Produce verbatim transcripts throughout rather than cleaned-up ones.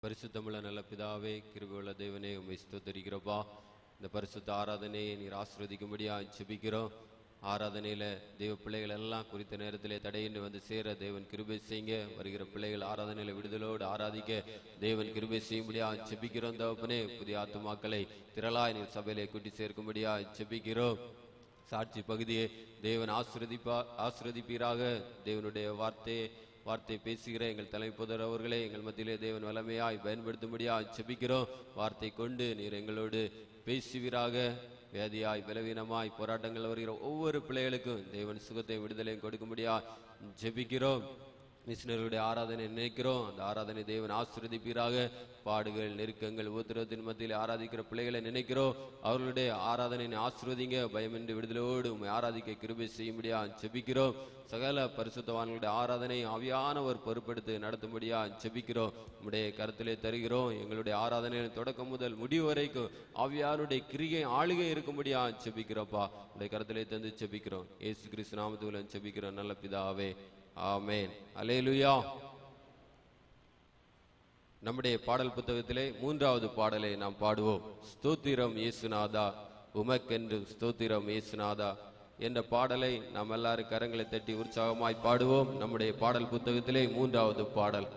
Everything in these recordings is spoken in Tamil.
பரிசுத்தமுள்ள நல்ல பிதாவே, கிருபையுள்ள தேவனே, உம்மை ஸ்தோத்திரிக்கிறோப்பா. இந்த பரிசுத்த ஆராதனையை நீர் ஆசீர்வதிக்கும்படியா ஜெபிக்கிறோம். ஆராதனையில தேவ பிள்ளைகள் எல்லாம் குறித்த நேரத்திலே தடையின்றி வந்து சேர தேவன் கிருபை செய்யுங்க. வருகிற பிள்ளைகள் ஆராதனையில விடுதலோடு ஆராதிக்க தேவன் கிருபை செய்யும்படியா ஜெபிக்கிறோம். தகப்பனே, புதிய ஆத்துமாக்களை திரளாய் நீர் சபையிலே கூட்டி சேர்க்கும்படியா ஜெபிக்கிறோம். சாட்சி பகுதியை தேவன் ஆசீர்வதிப்பா ஆசீர்வதிப்பீராக. தேவனுடைய வார்த்தையை வார்த்தை பேசுகிற எங்கள் தலைமை புதர் அவர்களே எங்கள் மத்தியிலே தேவன் வல்லமையாய் பயன்படுத்தும்படியா ஜெபிக்கிறோம். வார்த்தை கொண்டு நீர் எங்களோடு பேசுவீராக. வியாதியாய் பலவீனமாய் போராட்டங்கள் வருகிற ஒவ்வொரு பிள்ளைகளுக்கும் தேவன் சுகத்தை விடுதலையும் கொடுக்கும்படியா ஜெபிக்கிறோம். மிஷினர்களுடைய ஆராதனை நினைக்கிறோம். அந்த ஆராதனை தேவன் ஆசீர்வதிப்பீராக. பாடுகள், நெருக்கங்கள், உபத்திரவத்தின் மத்தியில் ஆராதிக்கிற பிள்ளைகளை நினைக்கிறோம். அவர்களுடைய ஆராதனை ஆசீர்வதிங்க. பயமின்றி விடுதலோடு உண்மை ஆராதிக்க கிருபை செய்யும்படியா ஜெபிக்கிறோம். சகல பரிசுத்தவான்களுடைய ஆராதனை ஆவியானவர் பொறுப்பெடுத்து நடத்தும்படியா ஜெபிக்கிறோம். உம்முடைய கருத்திலே தருகிறோம். எங்களுடைய ஆராதனையின் தொடக்கம் முதல் முடிவு வரைக்கும் ஆவியானுடைய கிரியை ஆளுகை இருக்கும்படியா ஜெபிக்கிறோம்ப்பா. உடைய கருத்திலே தந்து ஜெபிக்கிறோம். இயேசு கிறிஸ்து நாமத்திலே ஜெபிக்கிறோம் நல்ல பிதாவே, ஆமென். அல்லேலூயா. நம்முடைய பாடல் புத்தகத்திலே மூன்றாவது பாடலை நாம் பாடுவோம். ஸ்தோத்திரம் இயேசுநாதா, உமக்கென்று ஸ்தோத்திரம் இயேசுநாதா என்ற பாடலை நாம் எல்லாரும் கரங்களை தட்டி உற்சாகமாய் பாடுவோம். நம்முடைய பாடல் புத்தகத்திலே மூன்றாவது பாடல்.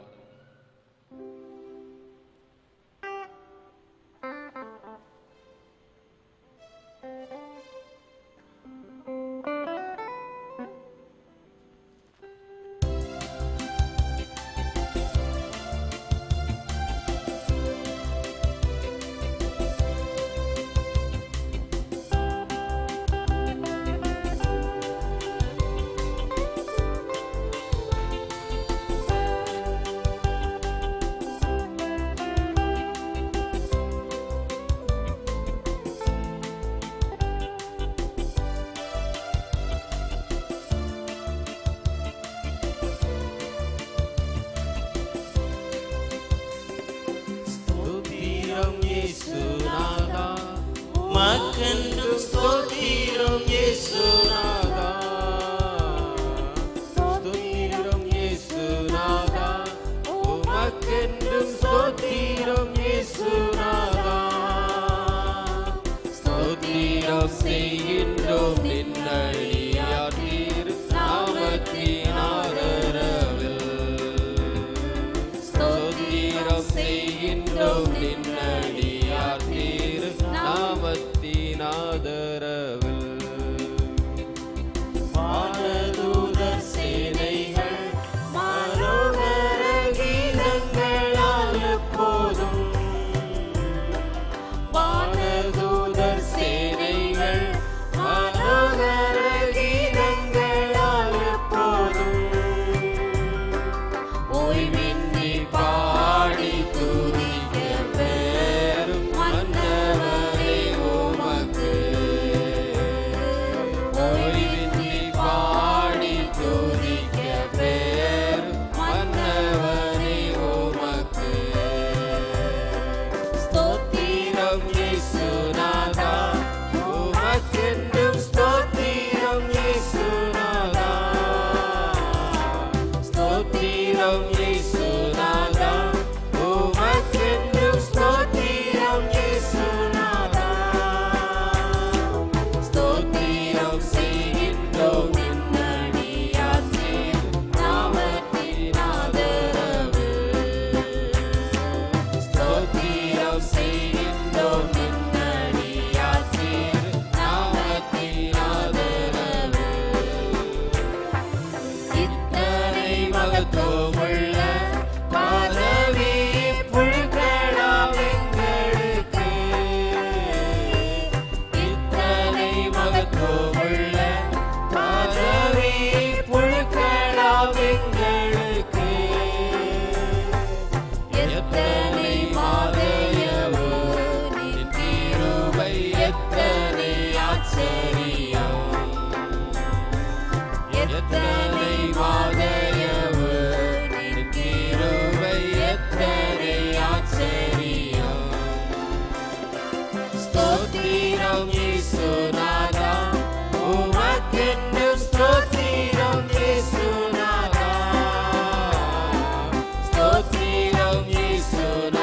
Stottiram Jesu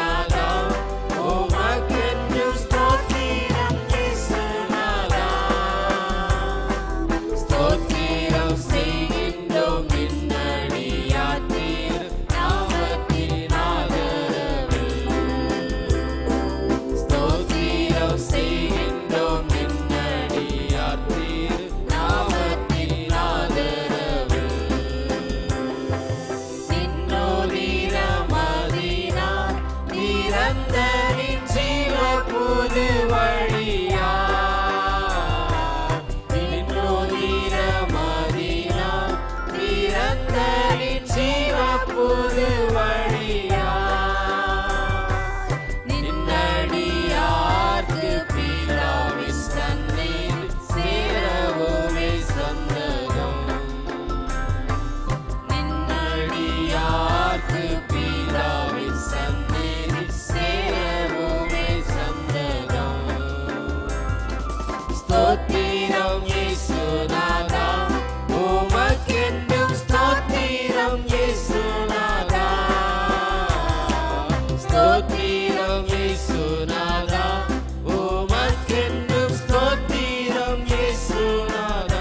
ஸ்தோத்திரம் இயேசுநாதா, உமக்கென்றும் ஸ்தோத்திரம் இயேசுநாதா.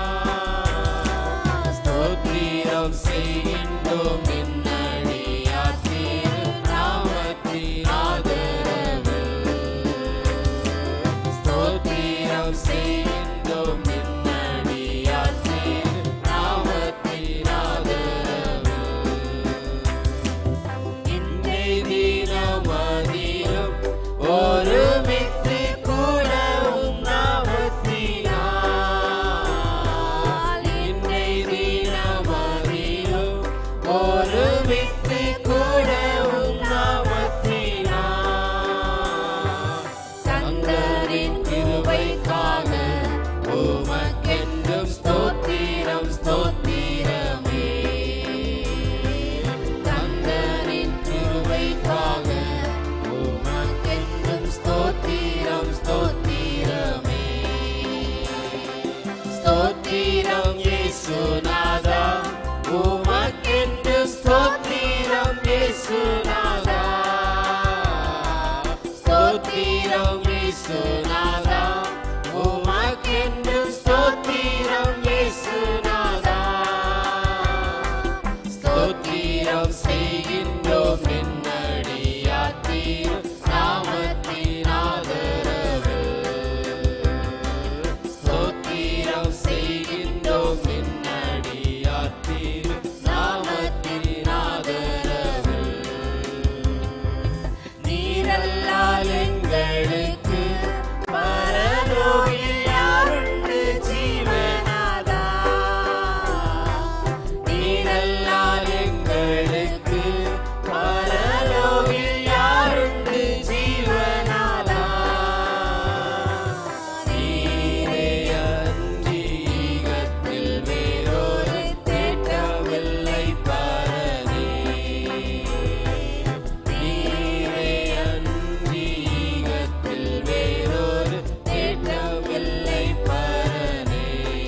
ஸ்தோத்திரம் செய்கின்றோம் நின்னடியார் திருநாமத்தின் ஆதரவில். ஸ்தோத்திரம் செய்கின்றோம் நின்னடியார் திருநாமத்தின் ஆதரவில். இன்றை தினமதிலும் ஒருமித்து கூடவும் நாமத்தினால். இன்றை தினமதிலும் ஒருமித்து கூடவும் நாமத்தினால். தந்தரின் கிருபைக்காக உமக்கென்றும் ஸ்தோத்திரம் ஸ்தோத்திரமே. தந்தரின் கிருபைக்காக உமக்கென்றும் ஸ்தோத்திரம் ஸ்தோத்திரமே. ஸ்தோத்திரம் இயேசுநாதா, உமக்கென்றும் ஸ்தோத்திரம் இயேசுநாதா. ஸ்தோத்திரம் இயேசுநாதா, உமக்கென்றும் ஸ்தோத்திரம் இயேசுநாதா. ஸ்தோத்திரம் செய்கின்றோம் நின்னடியார் திருநாமத்தின் ஆதரவில். ஸ்தோத்திரம் செய்கின்றோம் நின்னடியார் திருநாமத்தின் ஆதரவில். நீரல்லால் எங்களுக்கு பரலோகில் யாருண்டு ஜீவநாதா. நீரல்லால் எங்களுக்கு பரலோகில் யாருண்டு ஜீவநாதா. நீரே அன்றி ஈகத்தில் வேறொரு தேட்டமில்லை பரனே. நீரே அன்றி ஈகத்தில் வேறொரு தேட்டமில்லை பரனே.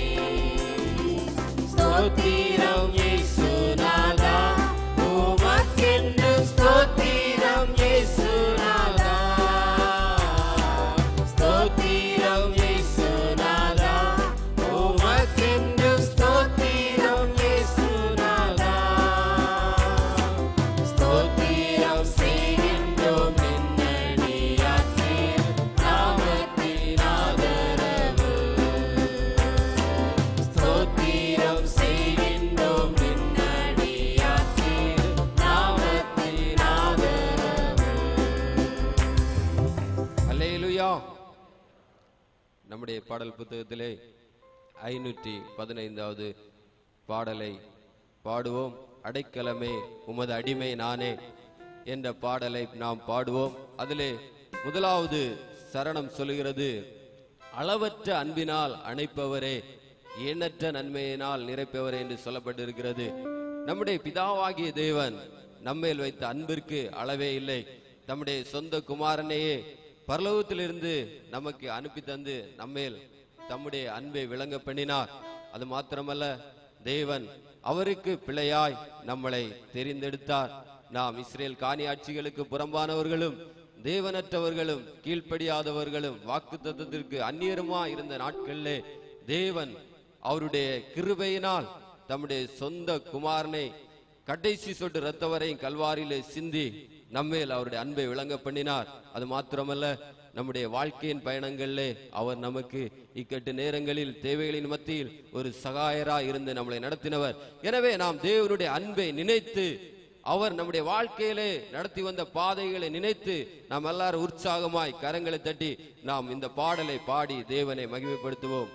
ஸ்தோத்திரம் இயேசுநாதா, உமக்கென்றும் ஸ்தோத்திரம் இயேசுநாதா. ஸ்தோத்திரம் இயேசுநாதா, உமக்கென்றும் ஸ்தோத்திரம் இயேசுநாதா. ஸ்தோத்திரம் செய்கின்றோம் நின்னடியார் திருநாமத்தின் ஆதரவில். ஸ்தோத்திரம் செய்கின்றோம் நின்னடியார் திருநாமத்தின் ஆதரவில். அல்லேலூயா. நம்முடைய பாடல் புத்தகத்திலே ஐநூற்றி பதினைந்தாவது பாடலை பாடுவோம். அடைக்கலமே உமது அடிமை நானே என்ற பாடலை நாம் பாடுவோம். அதிலே முதலாவது சரணம் சொல்லுகிறது, அளவற்ற அன்பினால் அணைப்பவரே, எண்ணற்ற நன்மையினால் நிறைப்பவரே என்று சொல்லப்பட்டிருக்கிறது. நம்முடைய பிதாவாகிய தேவன் நம்மேல் வைத்த அன்பிற்கு அளவே இல்லை. நம்முடைய சொந்த குமாரனையே பரலோகத்திலிருந்து நமக்கு அனுப்பி தந்து நம்மேல் தம்முடைய அன்பை விளங்க பண்ணினார். அது மாத்திரமல்ல, தேவன் அவருக்கு பிள்ளையாய் நம்மளை தெரிந்தெடுத்தார். நாம் இஸ்ரேல் காணியாட்சிகளுக்கு புறம்பானவர்களும் தேவனற்றவர்களும் கீழ்ப்படியாதவர்களும் வாக்குத்தத்தத்திற்கு அந்நியருமா இருந்த நாட்களிலே தேவன் அவருடைய கிருபையினால் தம்முடைய சொந்த குமாரனை கடைசி சொட்டு இரத்த வரையும் கல்வாரியிலே சிந்தி நம்மேல் அவருடைய அன்பை விளங்க பண்ணினார். அது மாத்திரமல்ல, நம்முடைய வாழ்க்கையின் பயணங்களிலே அவர் நமக்கு இக்கட்டு நேரங்களில் தேவைகளின் மத்தியில் ஒரு சகாயராய் இருந்து நம்மளை நடத்தினவர். எனவே நாம் தேவனுடைய அன்பை நினைத்து, அவர் நம்முடைய வாழ்க்கையிலே நடத்தி வந்த பாதைகளை நினைத்து நாம் எல்லாரும் உற்சாகமாய் கரங்களை தட்டி நாம் இந்த பாடலை பாடி தேவனை மகிமைப்படுத்துவோம்.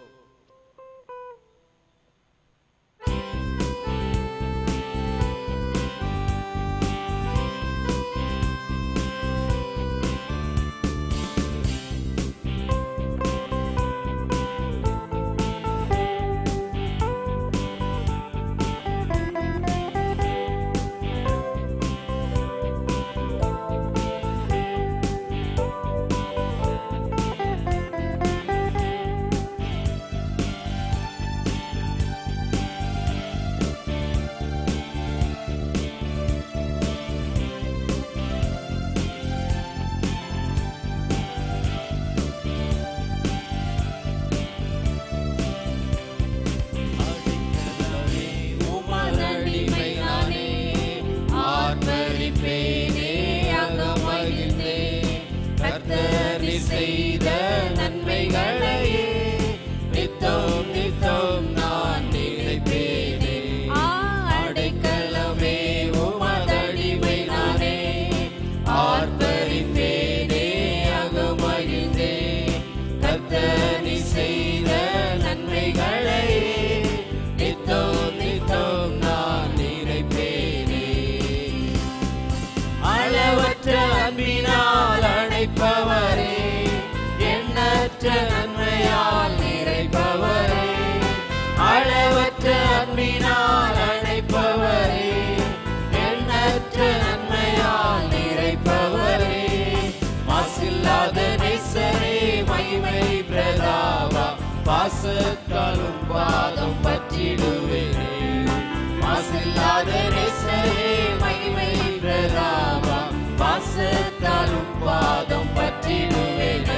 நாளும் பாதம் பற்றிடுவேனே.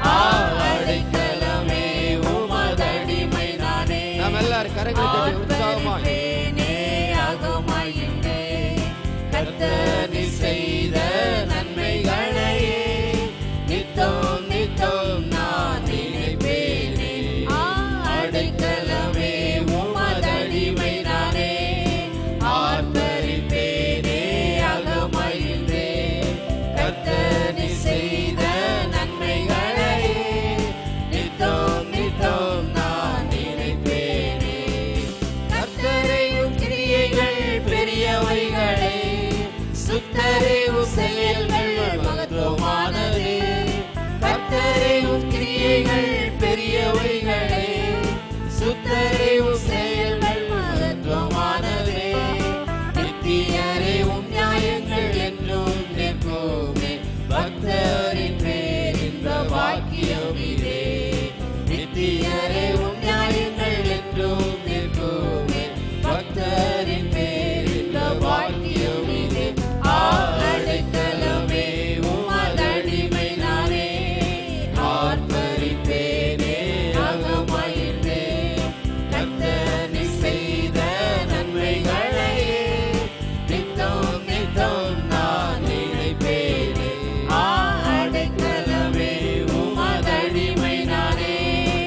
அடைக்கலமே உமதடிமை நானே. நாம் எல்லாரும் கரங்களை தட்டி உற்சாகமாய் அகமாயின்றே கர்த்தர் நீ செய்த நன்மைகளையே நித்தம் நித்தம் நான் நினைப்பேனே. அடைக்கலமே உமதடிமை நானே. ஆர்ப்பரிப்பேனே அகமாயின்றே கர்த்தர் நீ செய்த நன்மைகளையே நித்தம் நித்தம் நான் நினைப்பேனே. கர்த்தரையும் கிரியைகள் பெரியவைகளே சுத்தரையும் செயல்கள் மகத்துவமானதே. கர்த்தரையும் கிரியைகள் பெரியவைகளே சுத்தரையும் செயல்கள் மகத்துவமானதே. நித்தியரே உம் நியாயங்கள் என்றும் நிற்குமே. பக்தரின் பேர் இந்த வாக்கியம் இதே. நித்தியரே உம் நியாயங்கள் என்றும் நிற்குமே. பக்தரின் பேர் இந்த வாக்கியம் இதே. அடைக்கலமே உமதடிமை நானே. ஆர்ப்பரிப்பேனே அகமாயின்றே கர்த்தர் நீ செய்த நன்மைகளையே நித்தம் நித்தம் நான் நினைப்பேனே. அடைக்கலமே உமதடிமை நானே.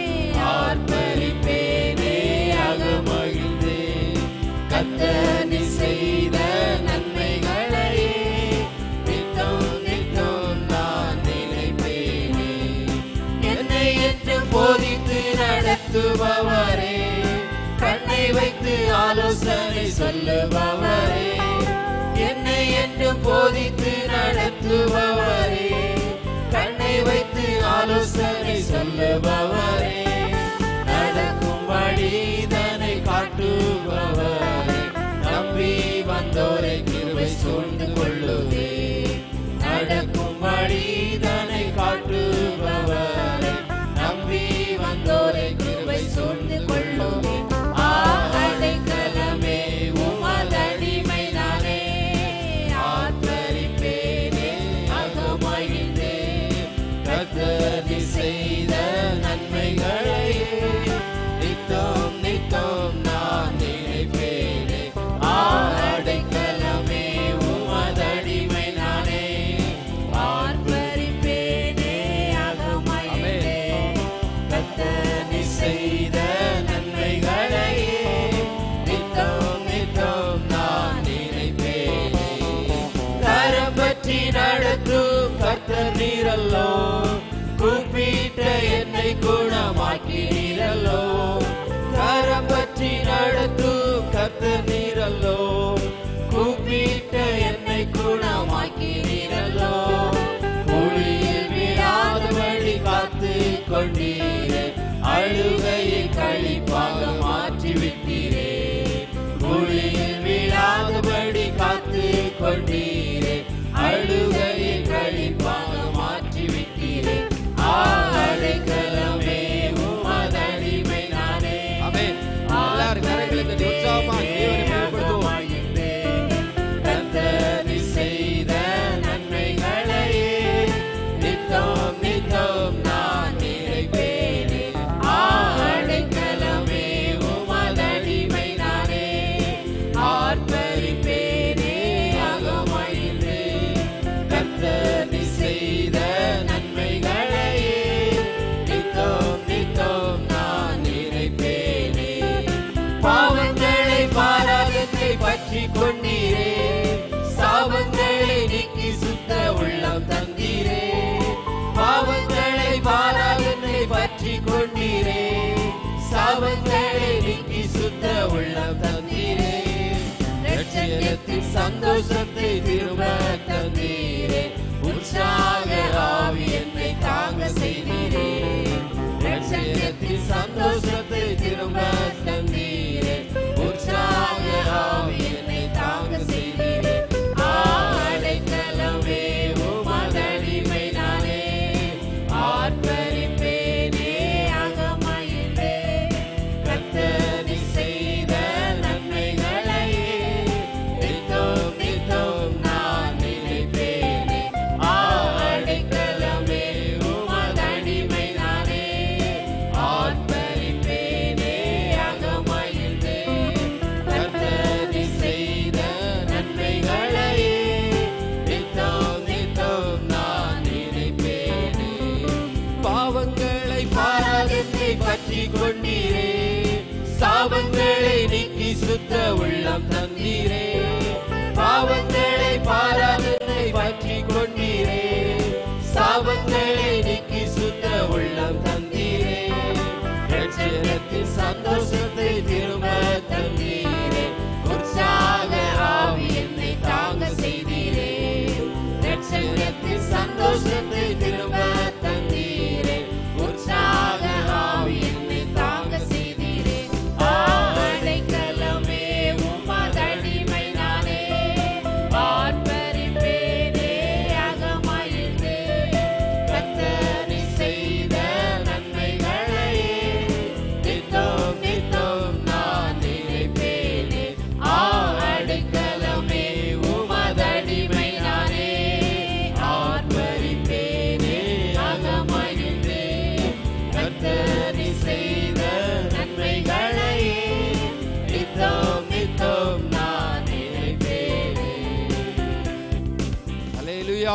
ஆர்ப்பரிப்பேனே அகமகிழ்ந்தே கர்த்தர் நீ செய்த நன்மைகளையே நித்தம் நித்தம் நான் நினைப்பேனே. என்னை என்று போதித்து நடத்துபவரே கண்ணை வைத்து ஆலோசனை சொல்லுபவரே. என்னை என்று போதித்து நடத்துபவரே கண்ணை வைத்து ஆலோசனை சொல்லுபவரே. நடக்கும் வழிதனை காட்டுபவரே நம்பி வந்தோரை கிருபை சூழ்ந்து கொள்ளுவே. நடக்கும் வழிதனை காட்டுபவரே நம்பி வந்தோரை கிருபை சூழ்ந்து கொள்ளுவே. அடைக்கலமே உமதடிமை நானே. ஆர்ப்பரிப்பேனே அகமகிழ்ந்தே கர்த்தர் நீ செய்த நன்மைகளையே நித்தம் நித்தம் நான் நினைப்பேனே. அடைக்கலமே உமதடிமை நானே. ஆர்ப்பரிப்பேனே அகமகிழ்ந்தே கர்த்தர் நீ செய்த நன்மைகளையே நித்தம் நித்தம் நான் நினைப்பேனே. கரம் பற்றி நடத்தும் கர்த்தர் நீரல்லோ. கூப்பிட்ட என்னை குணமாக்கினீரல்லோ. கரம் பற்றி நடத்தும் கர்த்தர் நீரல்லோ. கூப்பிட்ட என்னை குணமாக்கினீரல்லோ. குழியில் விழாதபடி காத்து கொண்டீரே. அழுகையை களிப்பாக மாற்றிவிட்டீரே. குழியில் விழாதபடி காத்து கொண்டீரே. அழுகையை களிப்பாக மாற்றிவிட்டீரே. அடைக்கலமே உமதடிமை நானே. ஆமென். எல்லாரும் கரங்களை தட்டி உற்சாகமாய் தேவனை மகிமைப்படுத்துவோம். கர்த்தர் நீ செய்த நன்மைகளையே நித்தம் நித்தம் நான் நினைப்பேனே. அடைக்கலமே உமதடிமை நானே. ஆர்ப்பரிப்பேனே அகமகிழ்ந்தே கர்த்தர் நீ செய்த நன்மைகளையே நித்தம் நித்தம் நான் நினைப்பேனே. பாவங்களை பாராதத்தை பற்றி கொண்டீரே. சாபங்களை நீக்கி சுத்த உள்ளம் தந்தீரே. பாவங்களை பாராதத்தை பற்றி கொண்டீரே. சாபங்களை நீக்கி சுத்த உள்ளம் தந்தீரே. ரட்சகத்தின் சந்தோஷத்தை திரும்ப தந்தீரே. உற்சாக ஆவி என்னை தாங்க செய்தீரே. ரட்சகத்தின் சந்தோஷத்தை திரும்ப தந்தீரே. உற்சாக ஆவி என்னை தாங்க செய்தீரே. அடைக்கலமே உமதடிமை நானே. ஆர்ப்பரிப்பேனே அகமகிழ்ந்தே கர்த்தர் நீ செய்த நன்மைகளையே நித்தம் நித்தம் நான் நினைப்பேனே. சுத்த உள்ளம் தந்தீரே, பாவங்களை பாராதனை பற்றி கொண்டீரே, சாபங்களை நீக்கி சுத்த உள்ளம் தந்தீரே, ரட்சகத்தின் சந்தோஷத்தை திரும்ப தந்தீரே, உற்சாக ஆவி என்னை தாங்க செய்தீரே, ரட்சகத்தின் சந்தோஷத்தை திரும்ப தந்தீரே, உற்சாக ஆவி என்னை தாங்க செய்தீரே. அடைக்கலமே உமதடிமை நானே, ஆர்ப்பரிப்பேனே அகமகிழ்ந்தே, கர்த்தர் செய்த நன்மைகளையே நித்தம் நித்தம் நான் நினைப்பேனே. அடைக்கலமே உமதடிமை நானே, ஆர்ப்பரிப்பேனே அகமகிழ்ந்தே, கர்த்தர் செய்த நன்மைகளையே நித்தம் நித்தம் நான் நினைப்பேனே. அல்லேலூயா.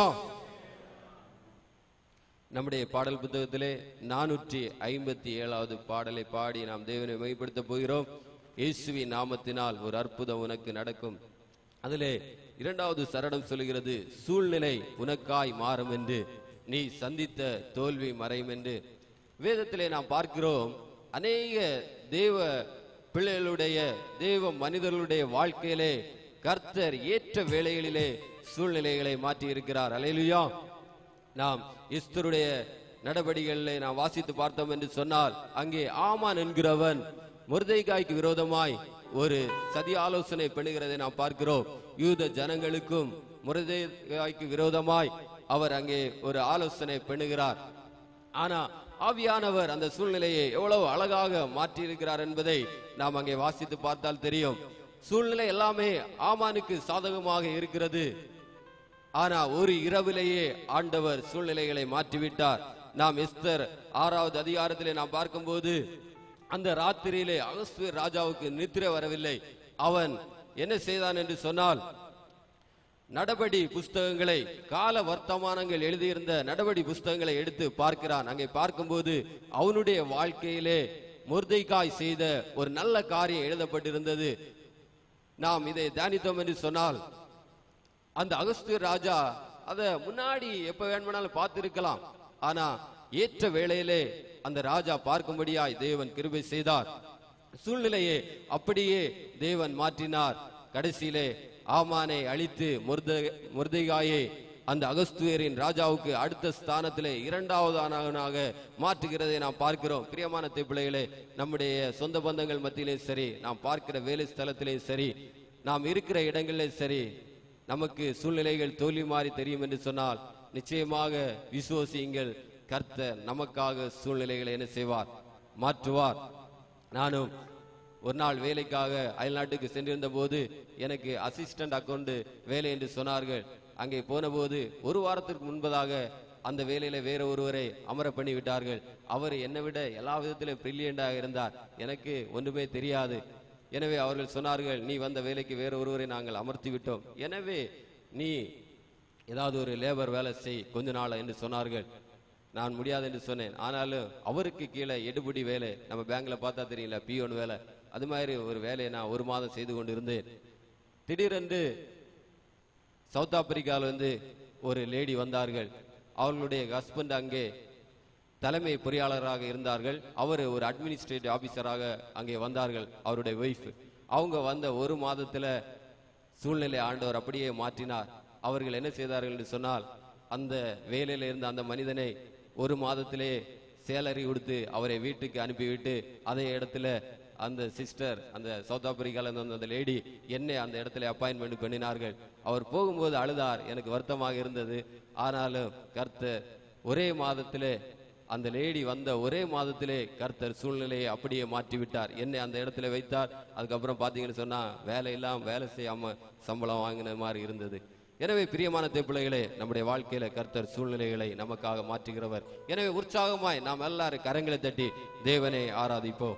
நம்முடைய பாடல் புத்தகத்திலே நானூற்றி ஐம்பத்தி ஏழாவது பாடலை பாடி நாம் தேவனை மைப்படுத்த போகிறோம். இயேசுவின் நாமத்தினால் ஒரு அற்புதம் உனக்கு நடக்கும். அதிலே இரண்டாவது சரணம் சொல்கிறது, சூழ்நிலை உனக்காய் மாறும் என்று, நீ சந்தித்த தோல்வி மறையும் என்று. வேதத்திலே நாம் பார்க்கிறோம், அநேக தேவ பிள்ளைகளுடைய தேவ மனிதர்களுடைய வாழ்க்கையிலே கர்த்தர் ஏற்ற வேளைகளிலே சூழ்நிலைகளை மாற்றி இருக்கிறார். அல்லேலூயா. நாம் எஸ்தருடைய நடவடிக்கைகளை நாம் வாசித்து பார்த்தோம் என்று சொன்னால், அங்கே ஆமான் என்கிறவன் மொர்தெகாய்க்கு விரோதமாய் ஒரு சதி ஆலோசனை பண்ணுகிறதை நாம் பார்க்கிறோம். யூத ஜனங்களுக்கும் மொர்தெகாய்க்கு விரோதமாய் அவர் அங்கே ஒரு ஆலோசனை பண்ணுகிறார். ஆனா ஆவியானவர் அந்த சூழ்நிலையை எவ்வளவு அழகாக மாற்றி இருக்கிறார் என்பதை நாம் அங்கே வாசித்து பார்த்தால் தெரியும். சூழ்நிலை எல்லாமே ஆமானுக்கு சாதகமாக இருக்கிறது. ஆனா ஒரு இரவிலேயே ஆண்டவர் சூழ்நிலைகளை மாற்றிவிட்டார். நாம் எஸ்தர் ஆறாவது அதிகாரத்திலே நாம் பார்க்கும்போது, அந்த ராத்திரியிலே அகஸ்வேர் ராஜாவுக்கு நித்திரை வரவில்லை. அவன் என்ன செய்தான் என்று சொன்னால், நடபடி புஸ்தகங்களை, கால வர்த்தமானங்கள் எழுதியிருந்த நடபடி புஸ்தகங்களை எடுத்து பார்க்கிறான். அங்கே பார்க்கும்போது அவனுடைய வாழ்க்கையிலே மொர்தெகாய் செய்த ஒரு நல்ல காரியம் எழுதப்பட்டிருந்தது. நாம் இதை தியானித்தோம் என்று சொன்னால், அந்த அகஸ்தியர் ராஜா அத முன்னாடி எப்ப வேணுமானாலும் பார்த்திருக்கலாம். ஆனா ஏற்ற வேளையிலே அந்த ராஜா பார்க்கும்படியாய் தேவன் கிருபை செய்தார். சூழ்நிலையை அப்படியே தேவன் மாற்றினார். கடைசியிலே ஆமானை அழித்து மொர்தெகாயை அந்த அகஸ்தியரின் ராஜாவுக்கு அடுத்த ஸ்தானத்திலே இரண்டாவது ஆனாக மாற்றுகிறதை நாம் பார்க்கிறோம். பிரியமான பிள்ளைகளே, நம்முடைய சொந்த பந்தங்கள் மத்தியிலும் சரி, நாம் பார்க்கிற வேலை ஸ்தலத்திலே சரி, நாம் இருக்கிற இடங்களிலே சரி, நமக்கு சூழ்நிலைகள் தோல்வி மாறி தெரியும் என்று சொன்னால் நிச்சயமாக விசுவாசியுங்கள், கர்த்தர் நமக்காக சூழ்நிலைகளை என்ன செய்வார், மாற்றுவார். நானும் ஒரு நாள் வேலைக்காக அயல்நாட்டுக்கு சென்றிருந்த போது எனக்கு அசிஸ்டன்ட் அக்கௌண்ட் வேலை என்று சொன்னார்கள். அங்கே போன போது ஒரு வாரத்திற்கு முன்பதாக அந்த வேலையில வேற ஒருவரை அமர பண்ணி விட்டார்கள். அவர் என்னை விட எல்லா விதத்திலும் பிரில்லியண்டாக இருந்தார். எனக்கு ஒன்றுமே தெரியாது. எனவே அவர்கள் சொன்னார்கள், நீ வந்த வேலைக்கு வேற ஒருவரை நாங்கள் அமர்த்தி விட்டோம், எனவே நீ ஏதாவது ஒரு லேபர் வேலை செய் கொஞ்ச நாள் என்று சொன்னார்கள். நான் முடியாது என்று சொன்னேன். ஆனாலும் அவருக்கு கீழே எடுபடி வேலை, நம்ம பேங்க்ல பார்த்தா தெரியல, பியோன் வேலை, அது மாதிரி ஒரு வேலையை நான் ஒரு மாதம் செய்து கொண்டு இருந்தேன். திடீரென்று சவுத் ஆப்பிரிக்காவில் வந்து ஒரு லேடி வந்தார்கள். அவர்களுடைய ஹஸ்பண்ட் அங்கே தலைமை பொறியாளராக இருந்தார்கள். அவர் ஒரு அட்மினிஸ்ட்ரேட்டிவ் ஆபீசராக அங்கே வந்தார்கள். அவருடைய ஒய்ஃப். அவங்க வந்த ஒரு மாதத்துல சூழ்நிலை ஆண்டவர் அப்படியே மாற்றினார். அவர்கள் என்ன செய்தார்கள் என்று சொன்னால், அந்த வேலையில இருந்த அந்த மனிதனை ஒரு மாதத்திலே சேலரி கொடுத்து அவரை வீட்டுக்கு அனுப்பிவிட்டு, அதே இடத்துல அந்த சிஸ்டர், அந்த சவுத் ஆப்பிரிக்கால இருந்த அந்த லேடி என்னை அந்த இடத்துல அப்பாயின்மெண்ட் பண்ணினார்கள். அவர் போகும்போது அழுதார். எனக்கு வருத்தமாக இருந்தது. ஆனாலும் கர்த்தர் ஒரே மாதத்திலே, அந்த லேடி வந்த ஒரே மாதத்திலே கர்த்தர் சூழ்நிலையை அப்படியே மாற்றி விட்டார். என்னை அந்த இடத்துல வைத்தார். அதுக்கப்புறம் பாத்தீங்கன்னு சொன்னா வேலை இல்லாம வேலை செய்யாம சம்பளம் வாங்கின மாதிரி இருந்தது. எனவே பிரியமான தேவப்பிள்ளைகளே, நம்முடைய வாழ்க்கையில கர்த்தர் சூழ்நிலைகளை நமக்காக மாற்றுகிறவர். எனவே உற்சாகமாய் நாம் எல்லாரும் கரங்களை தட்டி தேவனை ஆராதிப்போம்.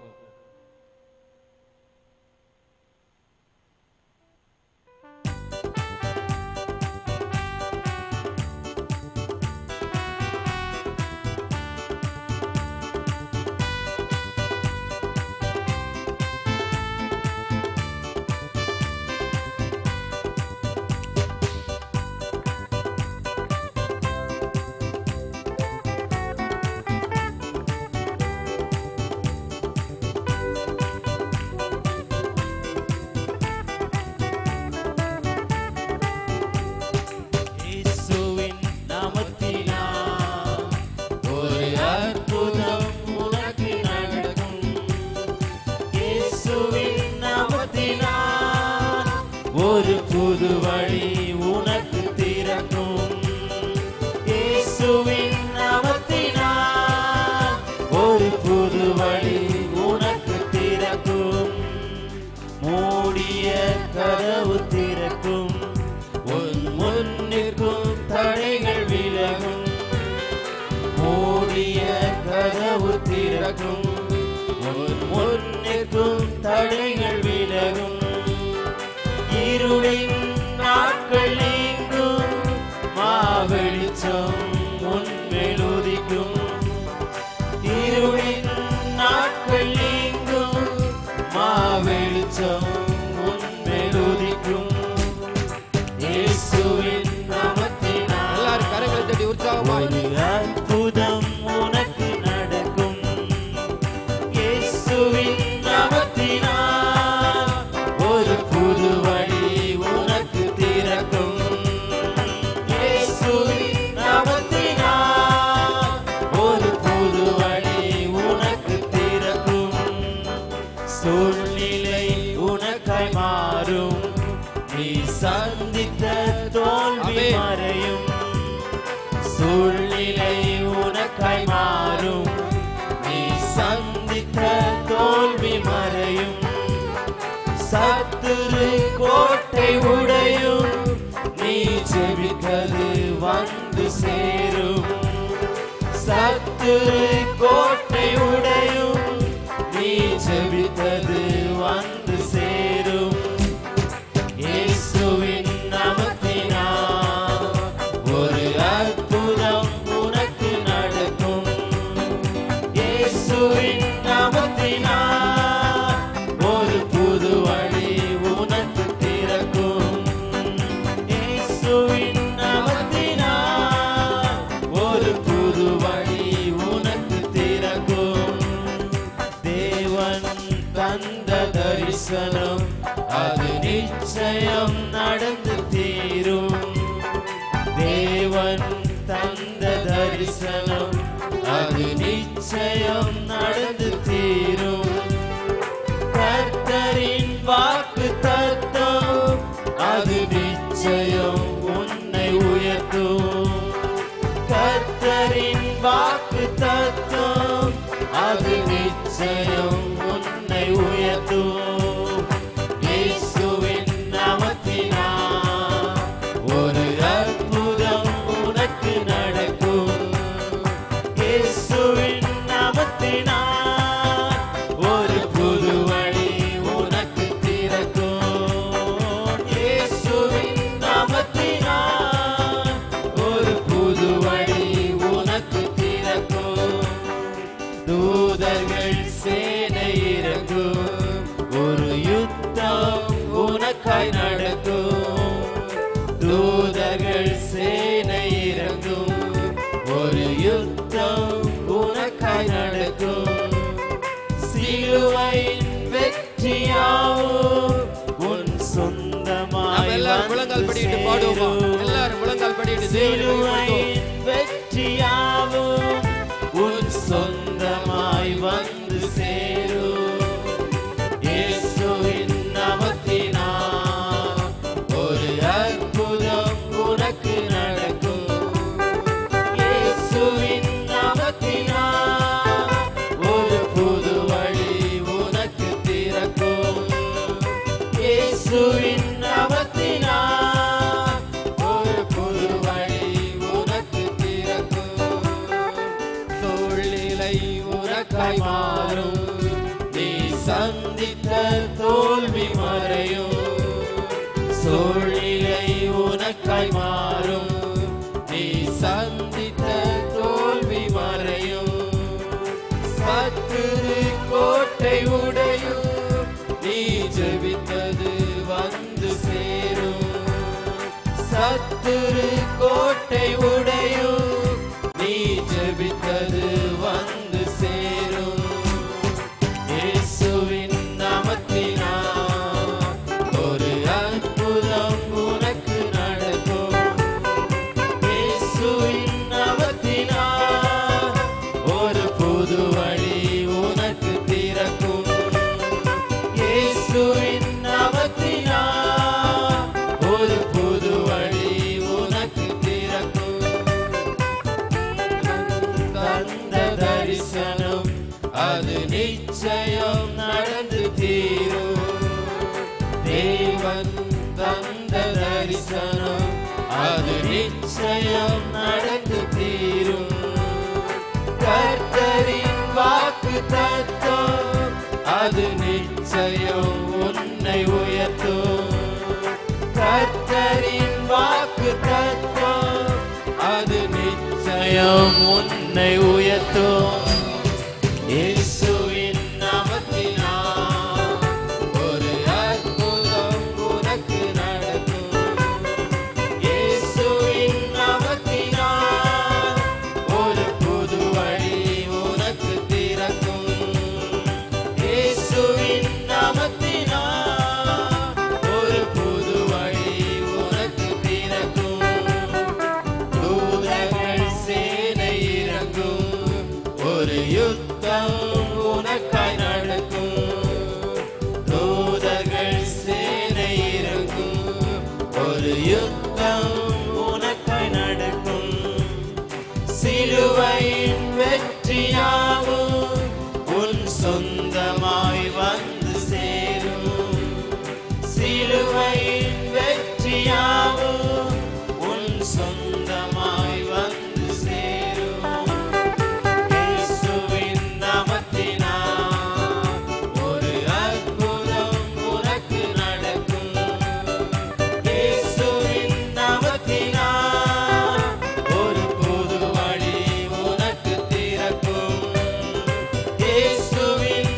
திறக்கும், உன் முன்னிற்கும் தடைகள் விலகும், இருளின் நாட்கள் நீங்கும், மாவெளிச்சம் உன்மேல் உதிக்கும், இருளின் நாட்கள் நீங்கும், மாவெளிச்சம் உன்மேல் உதிக்கும். இயேசுவின் நாமத்தினால் எல்லாரும் கரங்களை தட்டி உற்சாகமாய் ஒரு அற்புதம் உனக்கு நடக்கும். இயேசுவின் நாமத்தினால் ஒரு புது வழி உனக்கு திறக்கும். இயேசுவின் நாமத்தினால் ஒரு புது வழி உனக்கு திறக்கும். சூழ்நிலை உனக்காய் மாறும், நீ சந்தித்த தோல்வி மறையும். சூழ்நிலை உனக்காய் மாறும், நீ சந்தித்த தோல்வி மறையும். சத்துரு கோட்டை உடையும், நீ ஜெபித்தது வந்து சேரும். சத்துரு கோட்டை உடையும், நீ ஜெபித்தது வந்து சேரும். இயேசுவின் நாமத்தினால் ஒரு அற்புதம் உனக்கு நடக்கும். இயேசுவின் நாமத்தினால் ஒரு புது வழி உனக்கு திறக்கும். இயேசுவின் நாமத்தினால் ஒரு புது வழி உனக்கு திறக்கும். தேவன் தந்த தரிசனம் அது நிச்சயம் நடந்து தீரும். தேவன் தந்த தரிசனம் அது நிச்சயம் நடந்து தீரும். கர்த்தரின் வாக்கு தத்தம் அது நிச்சயம் உன்னை உயர்த்தும். கர்த்தரின் வாக்கு தத்தம் அது நிச்சயம் உன்னை உயர்த்தும். இயேசுவின் நாமத்தினால் ஒரு அற்புதம் உனக்கு நடக்கும். இயேசுவின் நாமத்தினால் ஒரு புது வழி உனக்கு திறக்கும். இயேசுவின் நாமத்தினால் ஒரு புது வழி உனக்கு திறக்கும். தூதர்கள் சேனை இறங்கும், ஒரு யுத்தம் உனக்காய் நடக்கும். தூதர்கள் சேனை இறங்கும், ஒரு யுத்தம் உனக்காய் நடக்கும். சிலுவையின் வெற்றியாவும் உன் சொந்தமாய் எல்லாரும் முழங்கால் படிட்டு பாடுவோமா? எல்லாரும் முழங்கால் படிட்டு சிலுவையின் வெற்றியாவும் உன் சொந்தமாய் வந்து சேரும். இயேசுவின் நாமத்தினால் ஒரு அற்புதம் உனக்கு நடக்கும். இயேசுவின் நாமத்தினால் ஒரு புது வழி உனக்கு திறக்கும். இயேசுவின் நாமத்தினால் ஒரு புது வழி உனக்கு திறக்கும். சூழ்நிலை உனக்காய் மாறும், நீ சந்தித்த தோல்வி மறையும். சூழ்நிலை உனக்காய் மாறும், நீ சந்தித்த தோல்வி மறையும். சத்துரு கோட்டை உடையும், நீ ஜெபித்தது வந்து சேரும். சத்துரு கோட்டை உடையும், நீ ஜெபித்தது வந்து சேரும். இயேசுவின் நாமத்தினால் ஒரு அற்புதம் உனக்கு நடக்கும். இயேசுவின் நாமத்தினால் ஒரு புது வழி உனக்கு திறக்கும். இயேசுவின் நாமத்தினால் ஒரு புது வழி உனக்கு திறக்கும். தந்த தரிசனம் அது நிச்சயம் நடந்து தீரும். தேவன் தந்த தரிசனம் அது நிச்சயம் நடந்து தீரும். கர்த்தரின் வா சமயம் உன்னை உயர்த்தும். இயேசுவின் நாமத்தினால் ஒரு அற்புதம் உனக்கு நடக்கும். இயேசுவின் நாமத்தினால் ஒரு புது வழி உனக்கு திறக்கும். இயேசுவின் நாமத்தினால் ஒரு புது வழி உனக்கு திறக்கும். தூதர்கள் சேனை இறங்கும். ஒரு யுத்தம் உனக்காய் நடக்கும். தூதர்கள் சேனை இறங்கும். ஒரு யுத்தம் உனக்காய் நடக்கும். சிலுவையின் வெற்றியாவும் உன் சொந்தமாய் வந்து சேரும். சிலுவையின் வெற்றியாவும் உன் சொந்தமாய் வந்து சேரும். இயேசுவின் நாமத்தினால் ஒரு அற்புதம் உனக்கு நடக்கும். இயேசுவின் நாமத்தினால் ஒரு புது வழி உனக்கு திறக்கும். இயேசுவின்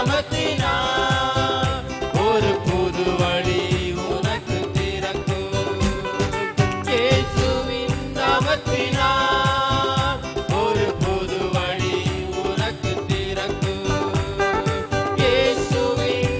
நாமத்தினால் ஒரு புது வழி உனக்கு திறக்கும். இயேசுவின் நாமத்தினால் ஒரு புது வழி உனக்கு திறக்கும். இயேசுவின்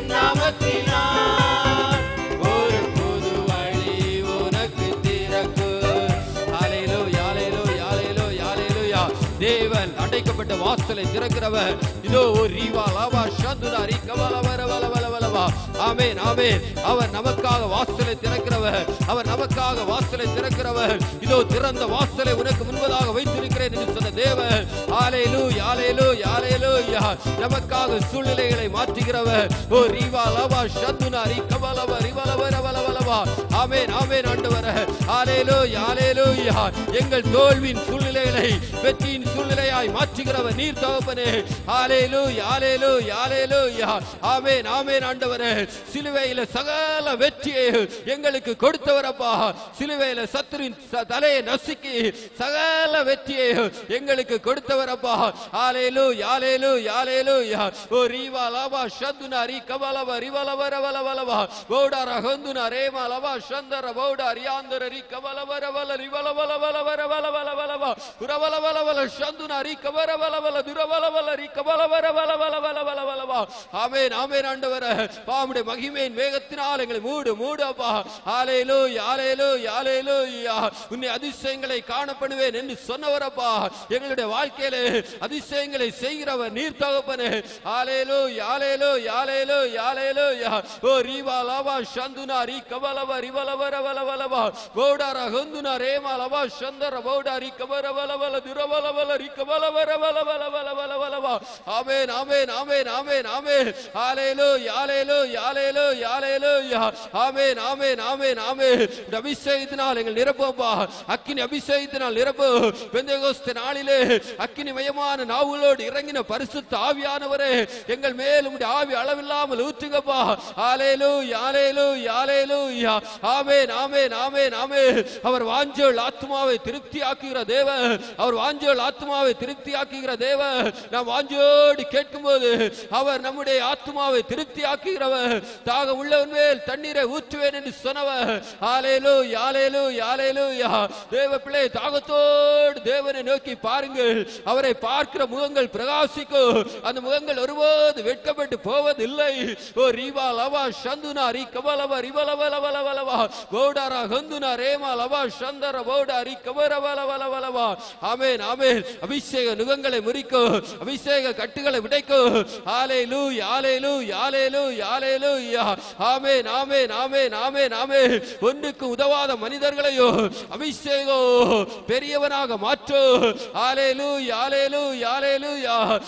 நாமத்தினால் ஒரு புது வழி உனக்கு திறக்கும். ஹalleluya ஹalleluya ஹalleluya ஹalleluya. தேவன் அடைக்கப்பட்ட வாசலை திறக்கிறவர். இதோ ஒரு ரீவா லாவா ஷந்துனாரி கவலவர வலவலவலவா. ஆமென் ஆமென். அவர் நமக்காக வாசலை திறக்கிறவர். அவர் நமக்காக வாசலை திறக்கிறவர். இதோ திறந்த வாசலை உனக்கு முன்பதாக வைத்திருக்கிறேன் என்று சொன்ன தேவன். ஹalleluya ஹalleluya ஹalleluya. நமக்காக சூழ்நிலைகளை மாற்றுகிறவர். ஓ ரீவா லாவா ஷந்துனாரி கவலவ ரிவலவர வலவலவா. ஆமென் ஆமென் ஆண்டவரே. ஹalleluya ஹalleluya. எங்கள் தோல்வியின் சூழ்நிலைகளை வெற்றியின் சூழ்நிலையாய் மாற்றுகிறவர் நீர் தகப்பனே. ஹalleluya ஹalleluya ஹalleluya. ஆமென் ஆமென் ஆண்டவரே. சிலுவையில சகல வெற்றியை எங்களுக்கு கொடுத்தவரப்பா. சிலுவையில சத்துருவின் தலையை நசுக்கி சகல வெற்றியை எங்களுக்கு கொடுத்தவரப்பா. Hallelujah hallelujah hallelujah. ஓ ரீவா லாவா ஷந்துனாரி கவலவ ரிவலவர வலவலவா. போடார ஹந்துனா ரேமா லவா ஷந்தர போடா ரியாந்தர ரி கவலவர வல ரிவலவல வலவர வலவலவலவா. உரவலவலவல ஷந்துனாரி கவர வலவல துரவலவல ரி கவலவர வலவலவலவலவா. ஆமென் ஆமென் ஆண்டவரே. பாமுடைய மகிமையின் வேகத்தினால் எங்களை மூடு மூடு அப்பா. ஹalleluya ஹalleluya ஹalleluya. உன்னை அதிசயங்களை காணப்படுவேன் என்று சொன்னவரப்பா. எங்களுடைய வாழ்க்கையிலே அதிசயங்களை செய்கிறவர் நீர் தகப்பனே. Hallelujah hallelujah hallelujah hallelujah. ஓ ரீவா லாவா ஷந்துனாரி கவலவ ரிவலவர வலவலவா. போடார ஹந்துனா ரேமா லவா ஷந்தர போடாரி கவர வலவல துரவலவல ரி கவலவர வலவலவலவலவா. ஆமென் amen amen amen amen. Hallelujah hallelujah hallelujah ஹalleluya. ஆமென் ஆமென் ஆமென் ஆமென். அபிஷேகத்தினால் எங்கள் நிரப்பும்பா. அக்கினி அபிஷேகத்தினால் நிரப்பு. பெந்தேகோஸ்தே நாளிலே அக்கினிமயமான நாவுகளோடு இறங்கின பரிசுத்த ஆவியானவரே எங்கள் மேல் உம்முடைய ஆவி அளவில்லாமல் ஊற்றுங்கப்பா. ஹalleluya ஹalleluya ஹalleluya. ஆமென் ஆமென் ஆமென் ஆமென். அவர் வாஞ்சோல் ஆத்துமாவை திருப்தியாக்குகிற தேவன். அவர் வாஞ்சோல் ஆத்துமாவை திருப்தியாக்குகிற தேவன். நாம் வாஞ்சோடு கேட்கும்போது அவர் நம்முடைய ஆத்துமாவை திருப்தியாக்குகிறவர். தாக உள்ளவன் மேல் தண்ணீரை ஊற்றுவேன் என்று சொன்னவர். ஹalleluya ஹalleluya ஹalleluya. தேவ பிள்ளை தாகத்தோடு தேவனை நோக்கி பாருங்கள். அவரை பார்க்கிற முகங்கள் பிரகாசிக்கும். அந்த முகங்கள் ஒருபோது வெட்கப்பட்டு போவதில்லை. ஓ ரீவா லவா ஷந்துனா ரி கவலவ ரிவலவலவலவலவா. போடாரா ஹந்துனா ரேமா லவா ஷந்தர போடா ரி கவரவலவலவலவா. ஆமென் ஆமென். அபிஷேக நுகங்களை முறிக்கும். அபிஷேக கட்டுகளை விடைக்கும். ஹalleluya ஹalleluya ஹalleluya ஹalleluya. ஆமென் ஆமென் ஆமென் ஆமென் ஆமென். ஒன்றுக்கு உதவாத மனிதர்களையோ அபிஷேகம் பெரியவனாக மாற்றும். ஹalleluya ஹalleluya ஹalleluya. சாதாரண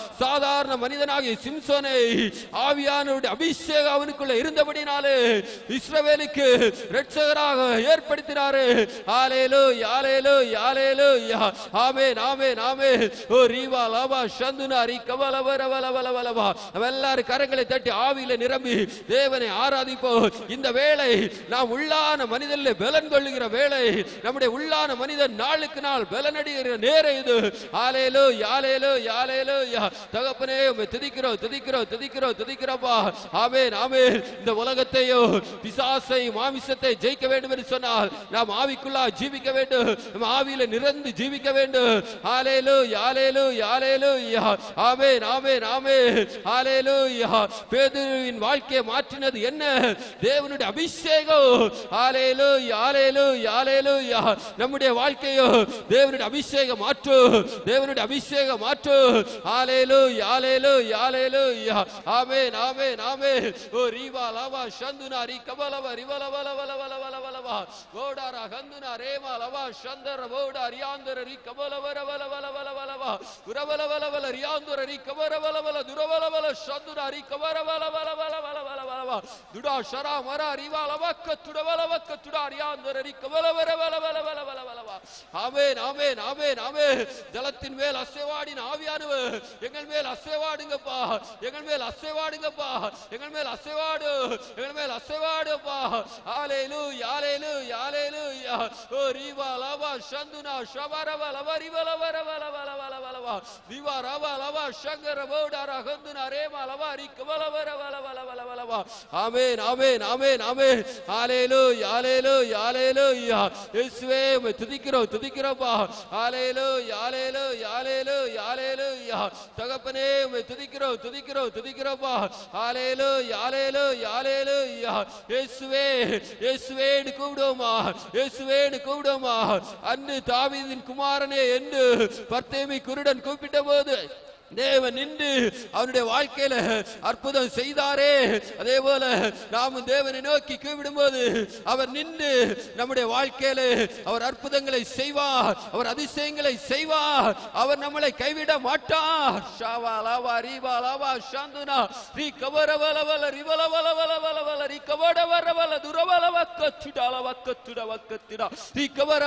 சாதாரண மனிதனாகிய சிம்சோனை ஆவியானவருடைய அபிஷேகம் அவனுக்குள்ள இருந்தபடினாலே இஸ்ரவேலுக்கு இரட்சகராக ஏற்படுத்தினாரு. ஹalleluya ஹalleluya ஹalleluya ஆமென் ஆமென் ஆமென். ஓ ரீவா லாபா சந்துனா ரி கவலவர வலவல வலவா. எல்லாரும் கரங்களை தட்டி ஆவியில நிரம்பி தேவனை ஆராதிப்போம். இந்த வேளை நாம் உள்ளான மனிதனிலே பலன் கொள்ளுகிற வேளை, நம்முடைய உள்ளான மனிதன் நாளுக்கு நாள் பலனடைகிற நேரம் இது. ஹalleluya ஹalleluya ஹalleluya. தகப்பனே உம்மை துதிக்கிறோம் துதிக்கிறோம் துதிக்கிறோம் துதிக்கிறோம்பா. ஆமென் ஆமென். இந்த உலகத்தையோ பிசாசை மாமிசத்தை ஜெயிக்க வேண்டும் என்று சொன்னால் நாம் ஆவிக்குள்ளா ஜீவிக்க வேண்டும். நம்ம ஆவியில நிரந்து ஜீவிக்க வேண்டும். ஹalleluya ஹalleluya ஹalleluya ஆமென் ஆமென் ஆமென். ஹalleluya. பேதுருவின் வாழ்க்கையை மாற்றினது என்ன? தேவனுடைய அபிஷேகம். ஹalleluya ஹalleluya ஹalleluya. நம்முடைய வாழ்க்கையோ தேவனுடைய அபிஷேகம் மாற்று, தேவனுடைய அபிஷேகம் மாற்று. ஹalleluya ஹalleluya ஹalleluya ஆமென் ஆமென் ஆமென். ஓ ரீவா லாவா சந்துனா ரி கபலவ ரிவலவல வலவல வலவலவா கோடாரா கந்துனா ரேமா லவா சந்தர கோடா ரியாந்தர ரி கபலவர வலவல வலவலவா உரவல வலவல ரியாந்தர ரி கபர வலவல துரவல வல சந்துனா ரி கபர வலவல வலவல வலவலவா துடா ஷரா மரா ரிவா லவக்க துடவல வக்க துடா ரியாந்தர ரி கபலவர வலவல வலவலவா. ஆமென் ஆமென் ஆமென் ஆமென். ஜலத்தின் மேல் அசைவாடின ஆவியானவர் எங்கள் மேல் அசைவாடுங்கப்பா, எங்கள் மேல் அசைவாடுங்கப்பா, எங்கள் மேல் அசைவாடு, எங்கள் மேல் அசைவாடுப்பா. Hallelujah hallelujah hallelujah. ஓ ரீவா லவா சந்துனா ஷவரவ லவரிவல வரவல வலவல வலவா திவா ரவா லவா சங்கர போடாரா கந்துனா ரேமா லவா ரிக்கவல வரவல வலவல வலவா. Amen amen amen amen. Hallelujah hallelujah hallelujah. இயேசுவே உம்மை துதிக்கிறோம் துதிக்கிறோம்பா. ஹalleluya ஹalleluya ஹalleluya ஹalleluya. தகப்பனே உம்மை துதிக்கிறோம் துதிக்கிறோம் துதிக்கிறோம்பா. ஹalleluya ஹalleluya ஹalleluya. இயேசுவே இயேசுவேன்னு கூப்பிடுவோமா, இயேசுவேன்னு கூப்பிடுவோமா. அன்று தாவீதின் குமாரனே என்று பர்த்தேமி குருடன் கூப்பிட்ட போது தேவன் நின்று அவனுடைய வாழ்க்கையில அற்புதம் செய்தாரே, அதே போல நாம் தேவனை நோக்கி கூப்பிடும் போது அவர் நின்று நம்முடைய வாழ்க்கையில அவர் அற்புதங்களை செய்வார், அவர் அதிசயங்களை செய்வார், அவர் நம்மளை கைவிட மாட்டார். ஷாவா லாவா ரீவா லாவா சாந்துனா ரீ கவரவலவல ரிவலவலவலவல ரீ கவடவரவல துரவலவ கச்சுடாலவ கச்சுடவ கச்சுடா ரீ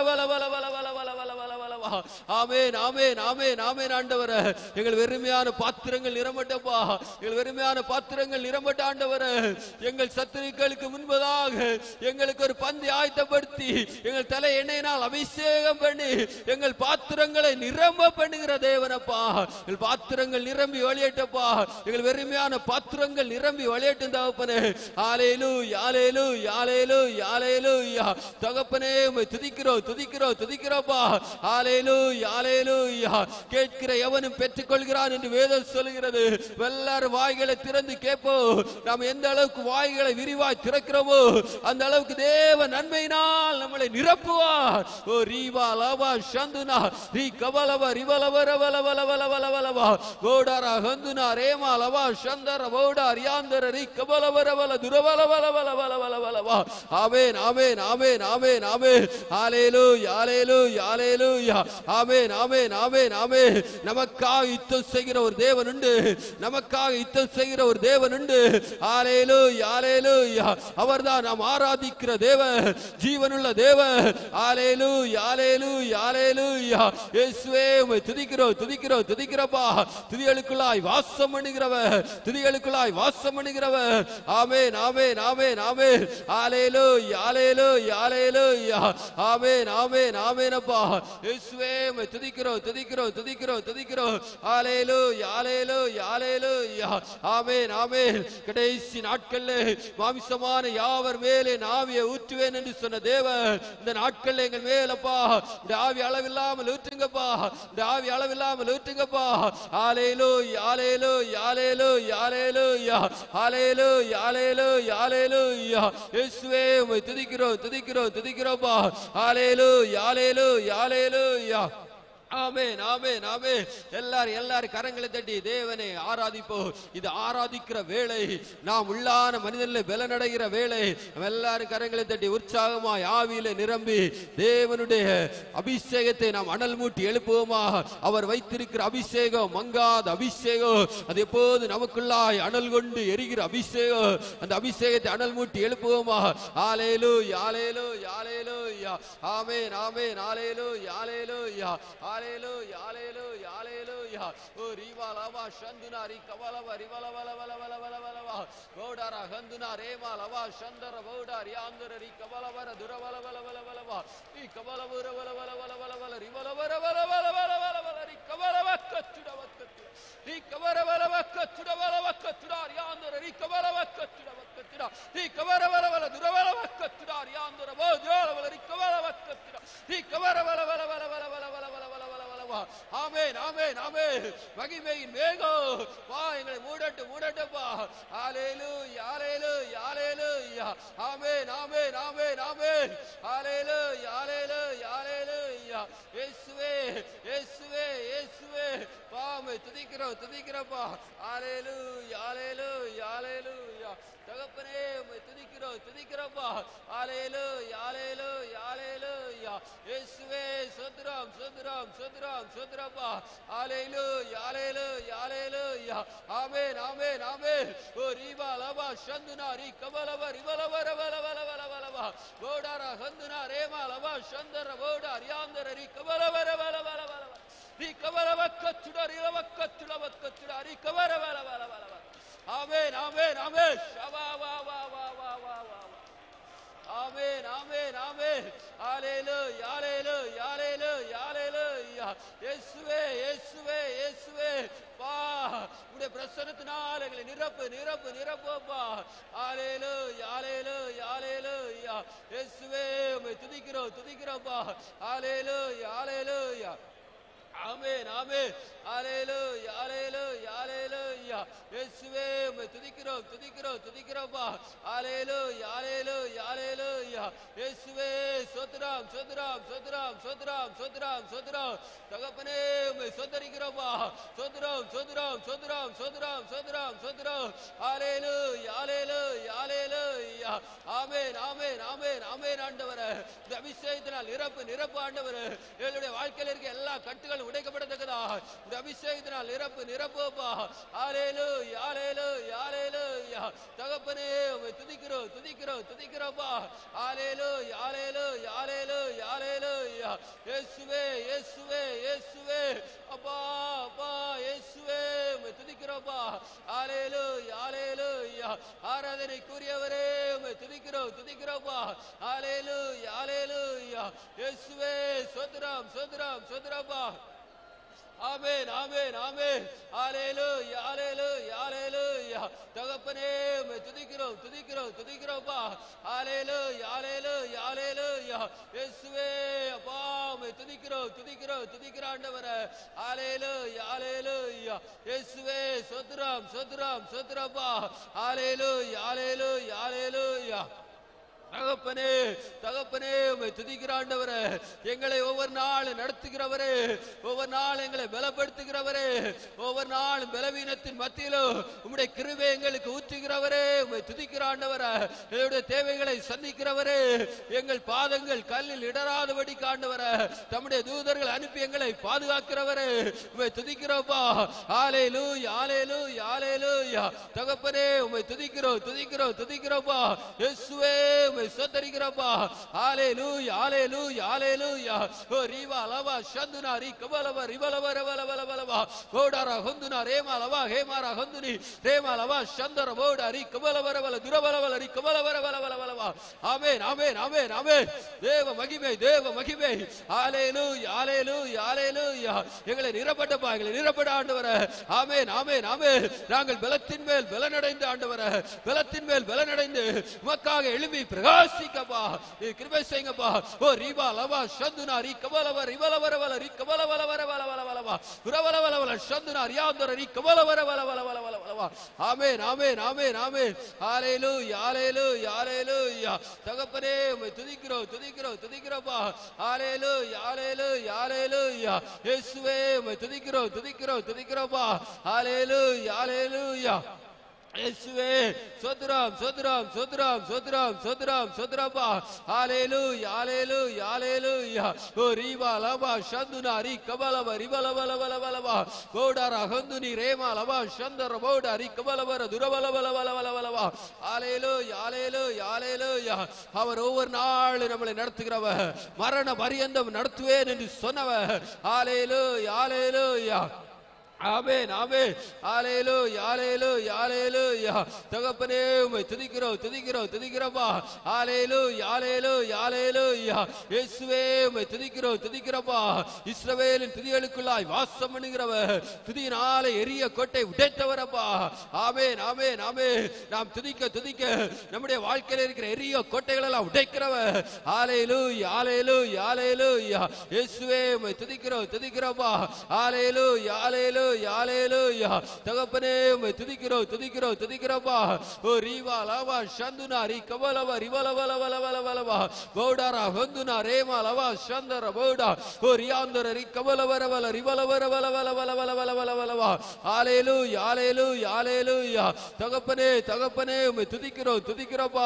கவரவலவலவலவலவலவலவலவா. Amen amen amen amen. ஆண்டவரே எங்கள் வெறுமையான பாத்திரங்கள் நிரம்பட்டப்பா, எங்கள் வெறுமையான பாத்திரங்கள் நிரம்பட்ட ஆண்டவரே. எங்கள் சத்துருக்களுக்கு முன்பதாக எங்களுக்கு ஒரு பந்தி ஆயத்தப்படுத்தி எங்கள் தலை எண்ணெயினால் அபிஷேகம் பண்ணி எங்கள் பாத்திரங்களை நிரம்ப பண்ணுகிற தேவனப்பா. எங்கள் பாத்திரங்கள் நிரம்பி வழியட்டப்பா, எங்கள் வெறுமையான பாத்திரங்கள் நிரம்பி வழியட்டும் தகப்பனே. ஹalleluya ஹalleluya ஹalleluya ஹalleluya. தகப்பனே உம்மை துதிக்கிறோம் துதிக்கிறோம் துதிக்கிறோம்பா. ஹalleluya ஹalleluya. கேட்கிற எவனும் பெற்றுக்கொள்கிறான் என்று வேதம் சொல்கிறது. எல்லாரும் வாய்களை திறந்து கேட்போம். நாம் எந்த அளவுக்கு வாய்களை விரிவாய் திறக்கிறோமோ அந்த அளவுக்கு தேவ நன்மையினால் நம்மளை நிரப்புவார். ஓ ரீவா லாவா சந்துனா ரீ கவலவ ரிவலவரவலவலவலவலவா கோடாரா ஹந்துனா ரேமா லவா சந்தர போடா ரியாந்தர ரீ கவலவரவல துரவலவலவலவலவலவா. ஆமென் amen amen amen amen. Hallelujah hallelujah ஹalleluya. ஆமென் ஆமென் ஆமென் ஆமென். நமக்காக யுத்தம் செய்கிற ஒரு தேவன் உண்டு, நமக்காக யுத்தம் செய்கிற ஒரு தேவன் உண்டு. ஹalleluya ஹalleluya. அவர்தான் நாம் ஆராதிக்கிற தேவன், ஜீவனுள்ள தேவன். ஹalleluya ஹalleluya ஹalleluya. இயேசுவே உம்மை துதிக்கிறோம் துதிக்கிறோம் துதிக்கிறப்பா. துதிகளுக்குள்ளாய் வாசம் பண்ணுகிறவர், துதிகளுக்குள்ளாய் வாசம் பண்ணுகிறவர். ஆமென் amen amen amen. Hallelujah hallelujah ஹalleluya. ஆமென் ஆமென் ஆமென் அப்பா. இயேசுவே உம்மை துதிக்கிறோம் துதிக்கிறோம் துதிக்கிறோம் துதிக்கிறோம். ஹalleluya ஹalleluya ஹalleluya. ஆமென் ஆமென். கடைசி நாட்களில் மாம்சமான யாவர் மேலே ஆவியை ஊற்றுவேன் என்று சொன்ன தேவன் இந்த நாட்களில் எங்கள் மேலப்பா இந்த ஆவி அளவில்லாமல் ஊற்றுங்கப்பா, இந்த ஆவி அளவில்லாமல் ஊற்றுங்கப்பா. ஹalleluya hallelujah hallelujah hallelujah hallelujah hallelujah hallelujah. இயேசுவே உம்மை துதிக்கிறோம் துதிக்கிறோம் துதிக்கிறோம்பா. ஹalleluya ஹalleluya ஹalleluya. ஆமென் ஆமென் ஆமென். எல்லாரும் எல்லாரும் கரங்களை தட்டி தேவனை ஆராதிப்போம். இது ஆராதிக்கிற வேளை, நாம் உள்ளான மனிதனில் பலனடைகிற வேளை. எல்லாரும் கரங்களை தட்டி உற்சாகமாய் ஆவியில நிரம்பி தேவனுடைய அபிஷேகத்தை நாம் அனல் மூட்டி எழுப்புவோமா. அவர் வைத்திருக்கிற அபிஷேகம் மங்காத அபிஷேகம், அது எப்போது நமக்குள்ளாய் அனல் கொண்டு எரிகிற அபிஷேகம். அந்த அபிஷேகத்தை அனல் மூட்டி எழுப்புவோமா. ஹல்லேலூயா ஹல்லேலூயா ஹல்லேலூயா. ஆமென் ஆமென் ஹல்லேலூயா ஹல்லேலூயா. Hallelujah, hallelujah, hallelujah. Oh, riva lava shanduna ri kavalava rivala vala vala vala vala vala vala. Vodara handuna rema lava shandara vodar yandara ri kavalava dura vala vala vala vala vala. Ri kavalava vala vala vala vala vala vala rivala vala vala vala vala vala vala ri kavalava kattuda vakattuda. Ri kavalava vala kattuda vala vakattuda yandara ri kavalava kattuda vakattuda. Ri kavalava vala dura vala vakattuda yandara vodara vala ri kavalava kattuda. Ri kavalava vala vala vala vala vala vala vala. ஆமென் ஆமென் ஆமென். மகிமையின் மேகம் வா எங்களை மூடட்டு மூடட்டுப்பா. ஹல்லேலூயா ஹல்லேலூயா ஹல்லேலூயா. ஆமென் ஆமென் ஆமென் ஆமென். ஹல்லேலூயா ஹல்லேலூயா ஹல்லேலூயா. இயேசுவே இயேசுவே இயேசுவே பாமை துதிக்கிறோம் துதிக்கிறோம்ப்பா. ஹல்லேலூயா ஹல்லேலூயா ஹல்லேலூயா. தகப்பனே உம்மை துதிக்கிறோம் துதிக்கிறோம்ப்பா. ஹல்லேலூயா ஹல்லேலூயா ஹல்லேலூயா. இயேசுவே ஸ்தோத்திரம் ஸ்தோத்திரம் ஸ்தோத்திரம் ஸ்தோத்திரப்பா. ஹல்லேலூயா ஹல்லேலூயா ஹல்லேலூயா. ஆமென் ஆமென் ஆமென். ஓ ரிவா லவா சந்துனா ரி கவலவ ரிவலவ ரவல வல வல வலவா. கோடாரா ஹந்துனா ரேமா லவா சந்தர கோடா ரியாந்தர ரி கவலவ ரவல வல வல. ரி கவலவ கச்சுட ரிவ கச்சுட வக்கச்சுட ரி கவர வல வல வல. ஆமென் ஆமென் ஆமென். ஷவா வா வா வா வா வா வா. ஆமென் ஆமென் ஆமென். ஹல்லேலூயா ஹல்லேலூயா ஹல்லேலூயா ஹல்லேலூயா. இயேசுவே இயேசுவே இயேசுவே பா உம்முடைய பிரசன்னத்தினால் எங்களை நிரப்பு நிரப்பு நிரப்புப்பா. ஹல்லேலூயா ஹல்லேலூயா ஹல்லேலூயா. இயேசுவே உம்மை துதிக்கிறோம் துதிக்கிறோம்ப்பா. ஹல்லேலூயா ஹல்லேலூயா. ஆமென் ஆமென். ஹல்லேலூயா ஹல்லேலூயா ஹல்லேலூயா. இயேசுவே உம்மை துதிக்கிறோம் துதிக்கிறோம் துதிக்கிறோம்ப்பா. ஹல்லேலூயா ஹல்லேலூயா ஹல்லேலூயா. இயேசுவே ஸ்தோத்திரம் ஸ்தோத்திரம் ஸ்தோத்திரம் ஸ்தோத்திரம் ஸ்தோத்திரம் ஸ்தோத்திரம். தகப்பனே உம்மை ஸ்தோத்திரிக்கிறோம்ப்பா. ஸ்தோத்திரம் ஸ்தோத்திரம் ஸ்தோத்திரம் ஸ்தோத்திரம் ஸ்தோத்திரம் ஸ்தோத்திரம். ஹல்லேலூயா ஹல்லேலூயா ஹல்லேலூயா. ஆமென் ஆமென் ஆமென் ஆமென். ஆண்டவரே இந்த அபிஷேகத்தினால் நிரப்பு நிரப்பு ஆண்டவரே. எங்களுடைய வாழ்க்கையில் இருக்க எல்லா கட்டுகளும் உடைக்கப்படத்தக்கதா இந்த அபிஷேகத்தினால் நிரப்பு நிரப்புப்பா. ஹல்லேலூயா ஹல்லேலூயா ஹல்லேலூயா. தகப்பனே உம்மை துதிக்கிறோம் துதிக்கிறோம் துதிக்கிறோம்ப்பா. ஹல்லேலூயா ஹல்லேலூயா ஹல்லேலூயா ஹல்லேலூயா. இயேசுவே இயேசுவே இயேசுவே அப்பா அப்பா இயேசுவே உம்மை துதிக்கிறோம்ப்பா. ஹல்லேலூயா ஹல்லேலூயா. ஆராதனைக்குரியவரே உம்மை துதிக்கிறோம் துதிக்கிறோம்ப்பா. ஹல்லேலூயா ஹல்லேலூயா. இயேசுவே ஸ்தோத்திரம் ஸ்தோத்திரம் ஸ்தோத்திரப்பா. ஆமென் ஆமென் ஆமென். ஹல்லேலூயா ஹல்லேலூயா ஹல்லேலூயா. தகப்பனே உம்மை துதிக்கிறோம் துதிக்கிறோம் துதிக்கிறோம்ப்பா. ஹல்லேலூயா ஹல்லேலூயா ஹல்லேலூயா. இயேசுவே அப்பா உம்மை துதிக்கிறோம் துதிக்கிறோம் துதிக்கிற ஆண்டவரே. ஹல்லேலூயா ஹல்லேலூயா. இயேசுவே ஸ்தோத்திரம் ஸ்தோத்திரம் ஸ்தோத்திரப்பா. ஹல்லேலூயா ஹல்லேலூயா ஹல்லேலூயா. தகப்பனே தகப்பனே உம்மை துதிக்கிற ஆண்டவரே. எங்களை ஒவ்வொரு நாள் நடத்துகிறவரே, ஒவ்வொரு நாள் எங்களை பலப்படுத்துகிறவரே, ஒவ்வொரு நாள் பலவீனத்தின் மத்தியிலும் உம்முடைய கிருபை எங்களுக்கு ஊற்றுகிறவரே. உம்மை துதிக்கிற ஆண்டவரே. எங்களுடைய தேவைகளை சந்திக்கிறவரே. எங்கள் பாதங்கள் கல்லில் இடராதபடி ஆண்டவரே தம்முடைய தூதர்கள் அனுப்பி எங்களை பாதுகாக்கிறவரே. உம்மை துதிக்கிறோம்ப்பா. ஹல்லேலூயா ஹல்லேலூயா ஹல்லேலூயா. தகப்பனே உம்மை துதிக்கிறோம் துதிக்கிறோம் துதிக்கிறோம்ப்பா. இயேசுவே ஸ்தோத்திரிக்கிறோம்ப்பா. ஹல்லேலூயா ஹல்லேலூயா ஹல்லேலூயா. ஓ ரிவா லவா சந்துனா ரி கவலவ ரிவலவ ரவல வல வலவா. கோடாரா ஹந்துனா ரேமா லவா ஹேமாரா ஹந்துனி ரேமா லவா சந்தர போடா ரி கவலவ ரவல துரவலவல ரி கவலவ ரவல வல வலவா. ஆமென் ஆமென் ஆமென் ஆமென். தேவ மகிமை தேவ மகிமை. ஹல்லேலூயா ஹல்லேலூயா ஹல்லேலூயா. எங்களை நிரப்பட்டப்பா எங்களை நிரப்பட ஆண்டவரே. ஆமென் ஆமென் ஆமென். நாங்கள் பலத்தின் மேல் பலனடைந்த ஆண்டவரே, பலத்தின் மேல் பலனடைந்து உமக்காக எழும்பி பிரகாசிக்கிறோம் வாசிக்கப்பா, கிருபை செய்யுங்கப்பா. ஓ ரிபா லவா சந்துனா ரி கபலவ ரிபல வர வல ரி கபல வல வர வல வல வலவா ரவல வல வல சந்துனா ரியாந்தர ரி கபல வர வல வல வல வல வலவா. Amen amen amen amen. Hallelujah hallelujah ஹalleluya. தகப்பனே உம்மை துதிக்கிறோம் துதிக்கிறோம் துதிக்கிறோம்ப்பா. ஹalleluya ஹalleluya ஹalleluya. இயேசுவே உம்மை துதிக்கிறோம் துதிக்கிறோம் துதிக்கிறோம்ப்பா. ஹalleluya ஹalleluya. இயேசுவே சோத்ரம் சோத்ரம் சோத்ரம் சோத்ரம் சோத்ரம் சோத்ரப்பா. ஹalleluya ஹalleluya ஹalleluya. ஓ ரிபா லவா சந்துனா ரி கபலவ ரிபல வல வல வலவா கோடாரா ஹந்துனி ரேமா லவா சந்தர போடா ரி கபலவர துரவல வல வல வல வலவா. ஹalleluya ஹalleluya ஹalleluya. அவர் ஒவ்வொரு நாள் நம்மளை நடத்துகிறவர், மரண பரியந்தம் நடத்துவேன் என்று சொன்னவர். ஹalleluya ஹalleluya. ஆமென் ஆமென். ஹalleluya ஹalleluya ஹalleluya. தகப்பனே உம்மை துதிக்கிறோம் துதிக்கிறோம் துதிக்கிறோம்ப்பா. ஹalleluya ஹalleluya ஹalleluya. இயேசுவே உம்மை துதிக்கிறோம் துதிக்கிறோம்ப்பா. இஸ்ரவேலின் துதிகளுக்குள்ளாய் வாசம் பண்ணுகிறவர், துதியினாலே எரிய கோட்டை உடைத்தவரப்பா. ஆமென் ஆமென் ஆமென். நாம் துதிக்க துதிக்க நம்முடைய வாழ்க்கையில் இருக்கிற எரிய கோட்டைகள் எல்லாம் உடைக்கிறவர். ஹalleluya ஹalleluya ஹalleluya. இயேசுவே உம்மை துதிக்கிறோம் துதிக்கிறோம்ப்பா. ஹalleluya ஹalleluya ஹalleluya. தகப்பனே உம்மை துதிக்கிறோம் துதிக்கிறோம் துதிக்கிறோம்ப்பா. ஓ ரிவா லவா சந்துனா ரி கபலவ ரிவல வல வல வல வலவா கோடாரா ஹந்துனா ரேமா லவா சந்தர போடா ஓ ரியாந்தர ரி கபல வர வல ரிவல வர வல வல வல வல வல வல வலவா. ஹalleluya ஹalleluya ஹalleluya. தகப்பனே தகப்பனே உம்மை துதிக்கிறோம் துதிக்கிறோம்ப்பா.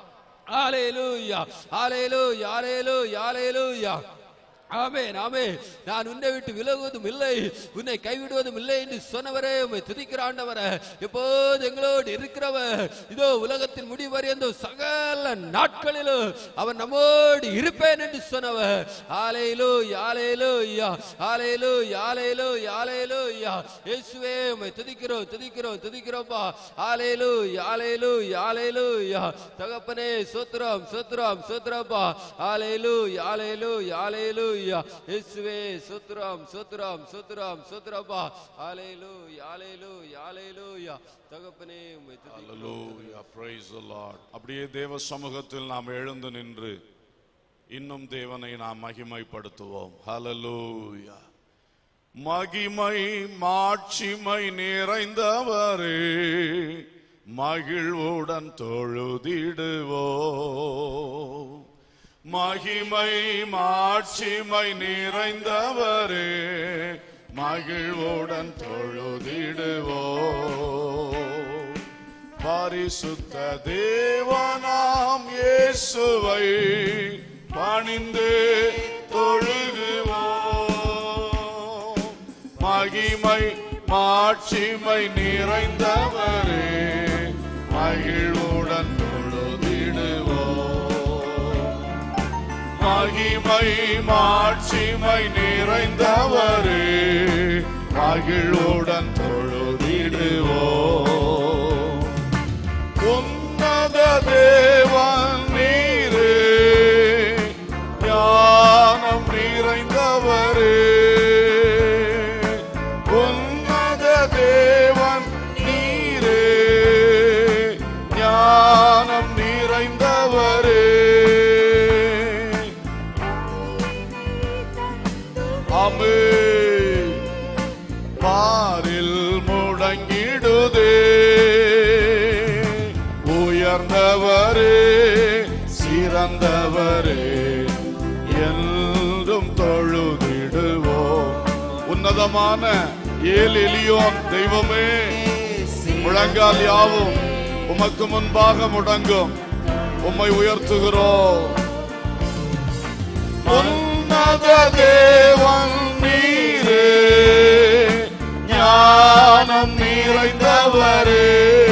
ஹalleluya ஹalleluya ஹalleluya ஹalleluya. ஆமென் ஆமென். நான் உன்னை விட்டு விலகுவதும் இல்லை, உன்னை கைவிடுவதும் இல்லை என்று சொன்னவரே உம்மை துதிக்கிற ஆண்டவரே, எப்போது எங்களோடு இருக்கிறவர், இதோ உலகத்தின் முடிவறிந்த சகல நாட்களிலும் அவர் நம்மோடு இருப்பேன் என்று சொன்னவர். ஹalleluya ஹalleluya ஹalleluya ஹalleluya ஹalleluya. இயேசுவே உம்மை துதிக்கிறோம் துதிக்கிறோம் துதிக்கிறோம்ப்பா. ஹalleluya ஹalleluya ஹalleluya. தகப்பனே ஸ்தோத்திரம் ஸ்தோத்திரம் ஸ்தோத்திரம்ப்பா. ஹalleluya ஹalleluya ஹalleluya. இயேசுவே ஸ்தோத்திரம் ஸ்தோத்திரம் ஸ்தோத்திரம் ஸ்தோத்திரப்பா. ஹalleluya ஹalleluya ஹalleluya. தகப்பனே உம்மை துதிக்கிறோம். ஹalleluya. praise the Lord. அப்படியே தேவ சமூகத்தில் நாம் எழுந்து நின்று இன்னும் தேவனை நாம் மகிமைப்படுத்துவோம். ஹalleluya. மகிமை மாட்சிமை நிறைந்தவரே, மகிழ்வுடன் தொழுதிடுவோம். மகிமை மாட்சிமை நிறைந்தவரே, மகிழ்வுடன் தொழுதிடுவோம். பரிசுத்த தேவனாம் இயேசுவை பணிந்து தொழுகுவோம். மகிமை மாட்சிமை நிறைந்தவரே, மகிழ்வுடன் தொழுதிடுவோம். மகிமை மாட்சிமை நிறைந்தவரே, மகிழ்வுடன் தொழுதிடுவோம். உன்னத தேவன் நீரே, ஞானம் நிறைந்தவரே. உன்னத தேவன் நீரே, ஞானம் நிறைந்தவரே. பாரில் முடங்கிடுதே உயர்ந்தவரே, சிறந்தவரே, என்றும் தொழுதிடுவோம். உன்னதமான ஏல் எலியோன் தெய்வமே, முழங்கால் யாவும் உமக்கு முன்பாக முடங்கும், உம்மை உயர்த்துகிறோம். உன்னத தேவன் நீரே, ஞானம் நிறைந்தவரே.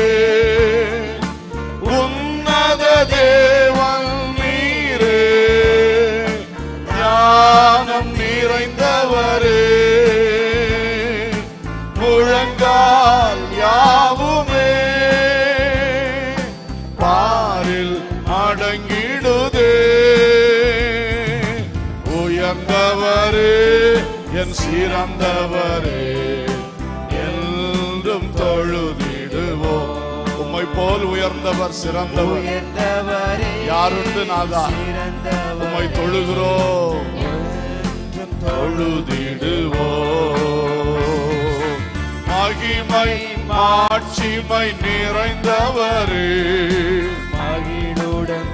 உன்னத தேவன் நீரே, ஞானம் நிறைந்தவரே. முழங்கால் யாவுமே பாரில் அடங்கிடுதே. உயர்ந்தவரே, என் சிறந்தவரே, என்றும் தொழுதிடுவோம். உம்மை போல எல்லாரில் உயர்ந்தவர் சிறந்தவர். யாருண்டு நாதா? உம்மை தொழுகிறோம், தொழுதிடுவோம். மகிமை மாட்சிமை நிறைந்தவரே, மகிழுடன்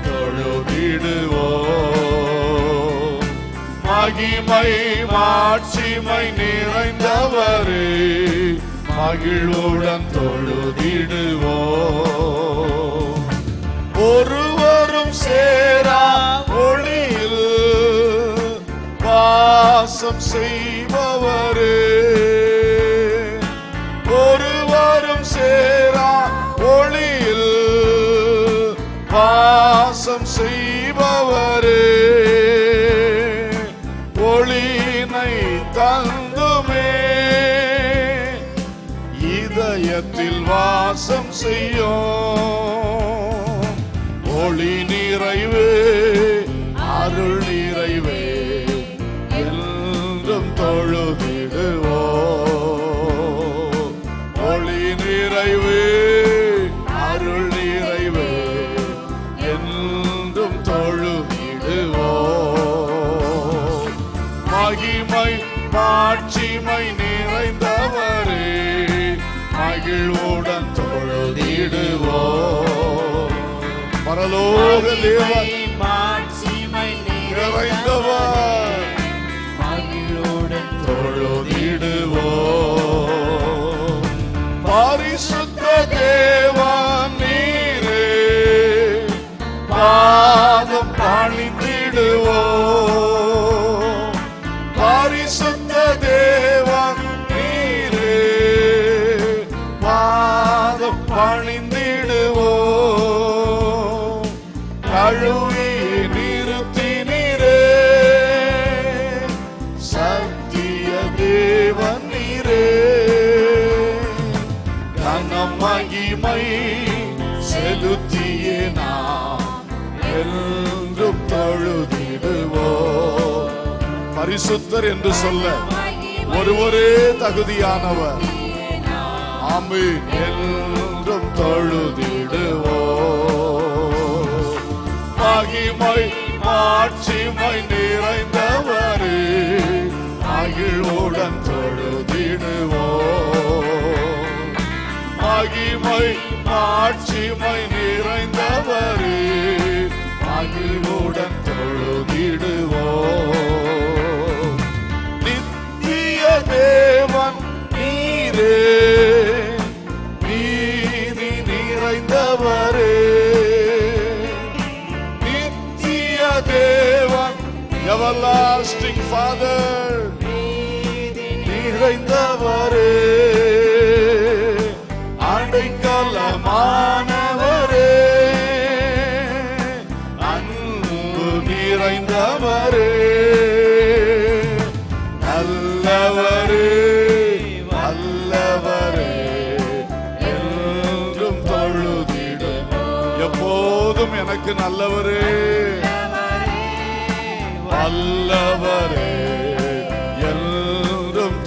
தொழுதிடுவோம். மகிமை மாட்சிமை நிறைந்தவரே, மகிழுடன் தொழுதிடுவோம். ஒருவரும் சேரா ஒளியில் வாசம் செய்பவரே, ஒருவரும் சேரா ஒளியில் வாசம் செய்பவரே, ஒளினை தந்துமே இதயத்தில் வாசம் செய்யும். ஒளி நிறைவே அருள் நிறைவே என்றும் தொழுதிடுவோம். ஒளி நிறைவே அருள் நிறைவே என்றும் தொழுதிடுவோம். மகிமை மாட்சிமை நிறைந்தவரே, மகிழ்வுடன் தொழுதிடுவோம். பரலோக தேவன் மாட்சிமை நிறைந்தவர், மகிழ்வுடன் தொழுதிடுவோம். பரிசுத்த தேவன் நீரே, பாதம் பணிந்திடுவோம். பரிசுத்த தேவன் நீரே, பாதம் பணிந்திடுவோம். கழுவி நிறுத்தினீரே, சத்திய தேவன் நீரே. கனம் மகிமை செலுத்தியே நாம் என்றும் தொழுதிடுவோம். பரிசுத்தர் என்று சொல்ல ஒருவரே தகுதியானவர். ஆமென். என்றும் தொழுதிடுவோம். மகிமை மாட்சிமை நிறைந்தவரே, மகிழ்வுடன் தொழுதிடுவோம். மகிமை மாட்சிமை நிறைந்தவரே, மகிழ்வுடன் தொழுதிடுவோம். நித்திய தேவன் நீரே, நீதி நிறைந்தவரே, நித்திய தேவன் everlasting Father, நிறைந்தவரே, அடைக்கலமானவரே, அன்பு நிறைந்தவரே, நல்லவரே வல்லவரே என்றும் தொழுதிடும். எப்போதும் எனக்கு நல்லவரே வல்லவரே என்றும்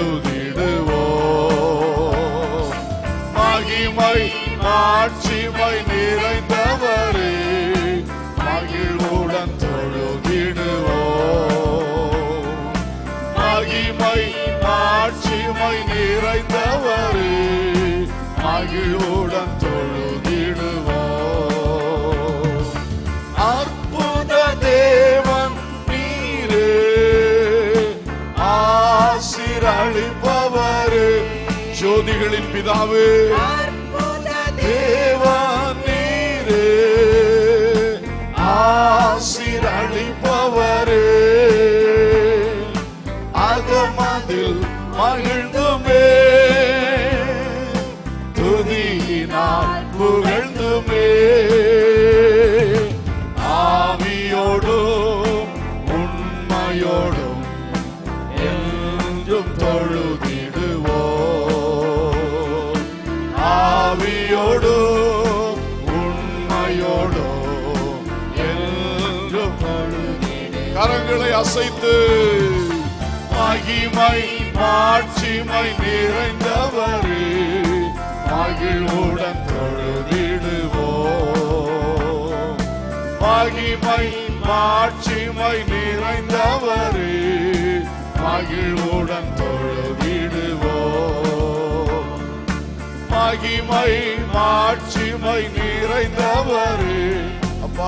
தொழுதிடுவோம். மகிமை மாட்சிமை நிறைந்தவரே, மகிழ்வுடன் தொழுதிடுவோம். மகிமை மாட்சிமை நிறைந்தவரே, மகிழ்வுடன் தொழுதிடுவோம். அற்புத தேவன் நீரே, ஆசீர்வதிப்பவரே, ஜோதிகளின் பிதாவே தேவன் நீரே, ஆசீர்வதிப்பவரே, அகமதில் மகிழ்ந்துமே, துதியினால் புகழ்ந்துமே, ஆவியோடும் உண்மையோடும் என்றும் தொழுதிடுவோம். ஆவியோடும் உண்மையோடும் என்றும் தொழுதிடுவோம். கரங்களை அசைத்து மகிமை மாட்சிமை நிறைந்தவரே, மகிழ்வுடன் தொழுதிடு மகிமை மாட்சிமை நிறைந்தவரே, மகிழ்வுடன் தொழுதிடுவோம். மகிமை மாட்சிமை நிறைந்தவரே, அப்பா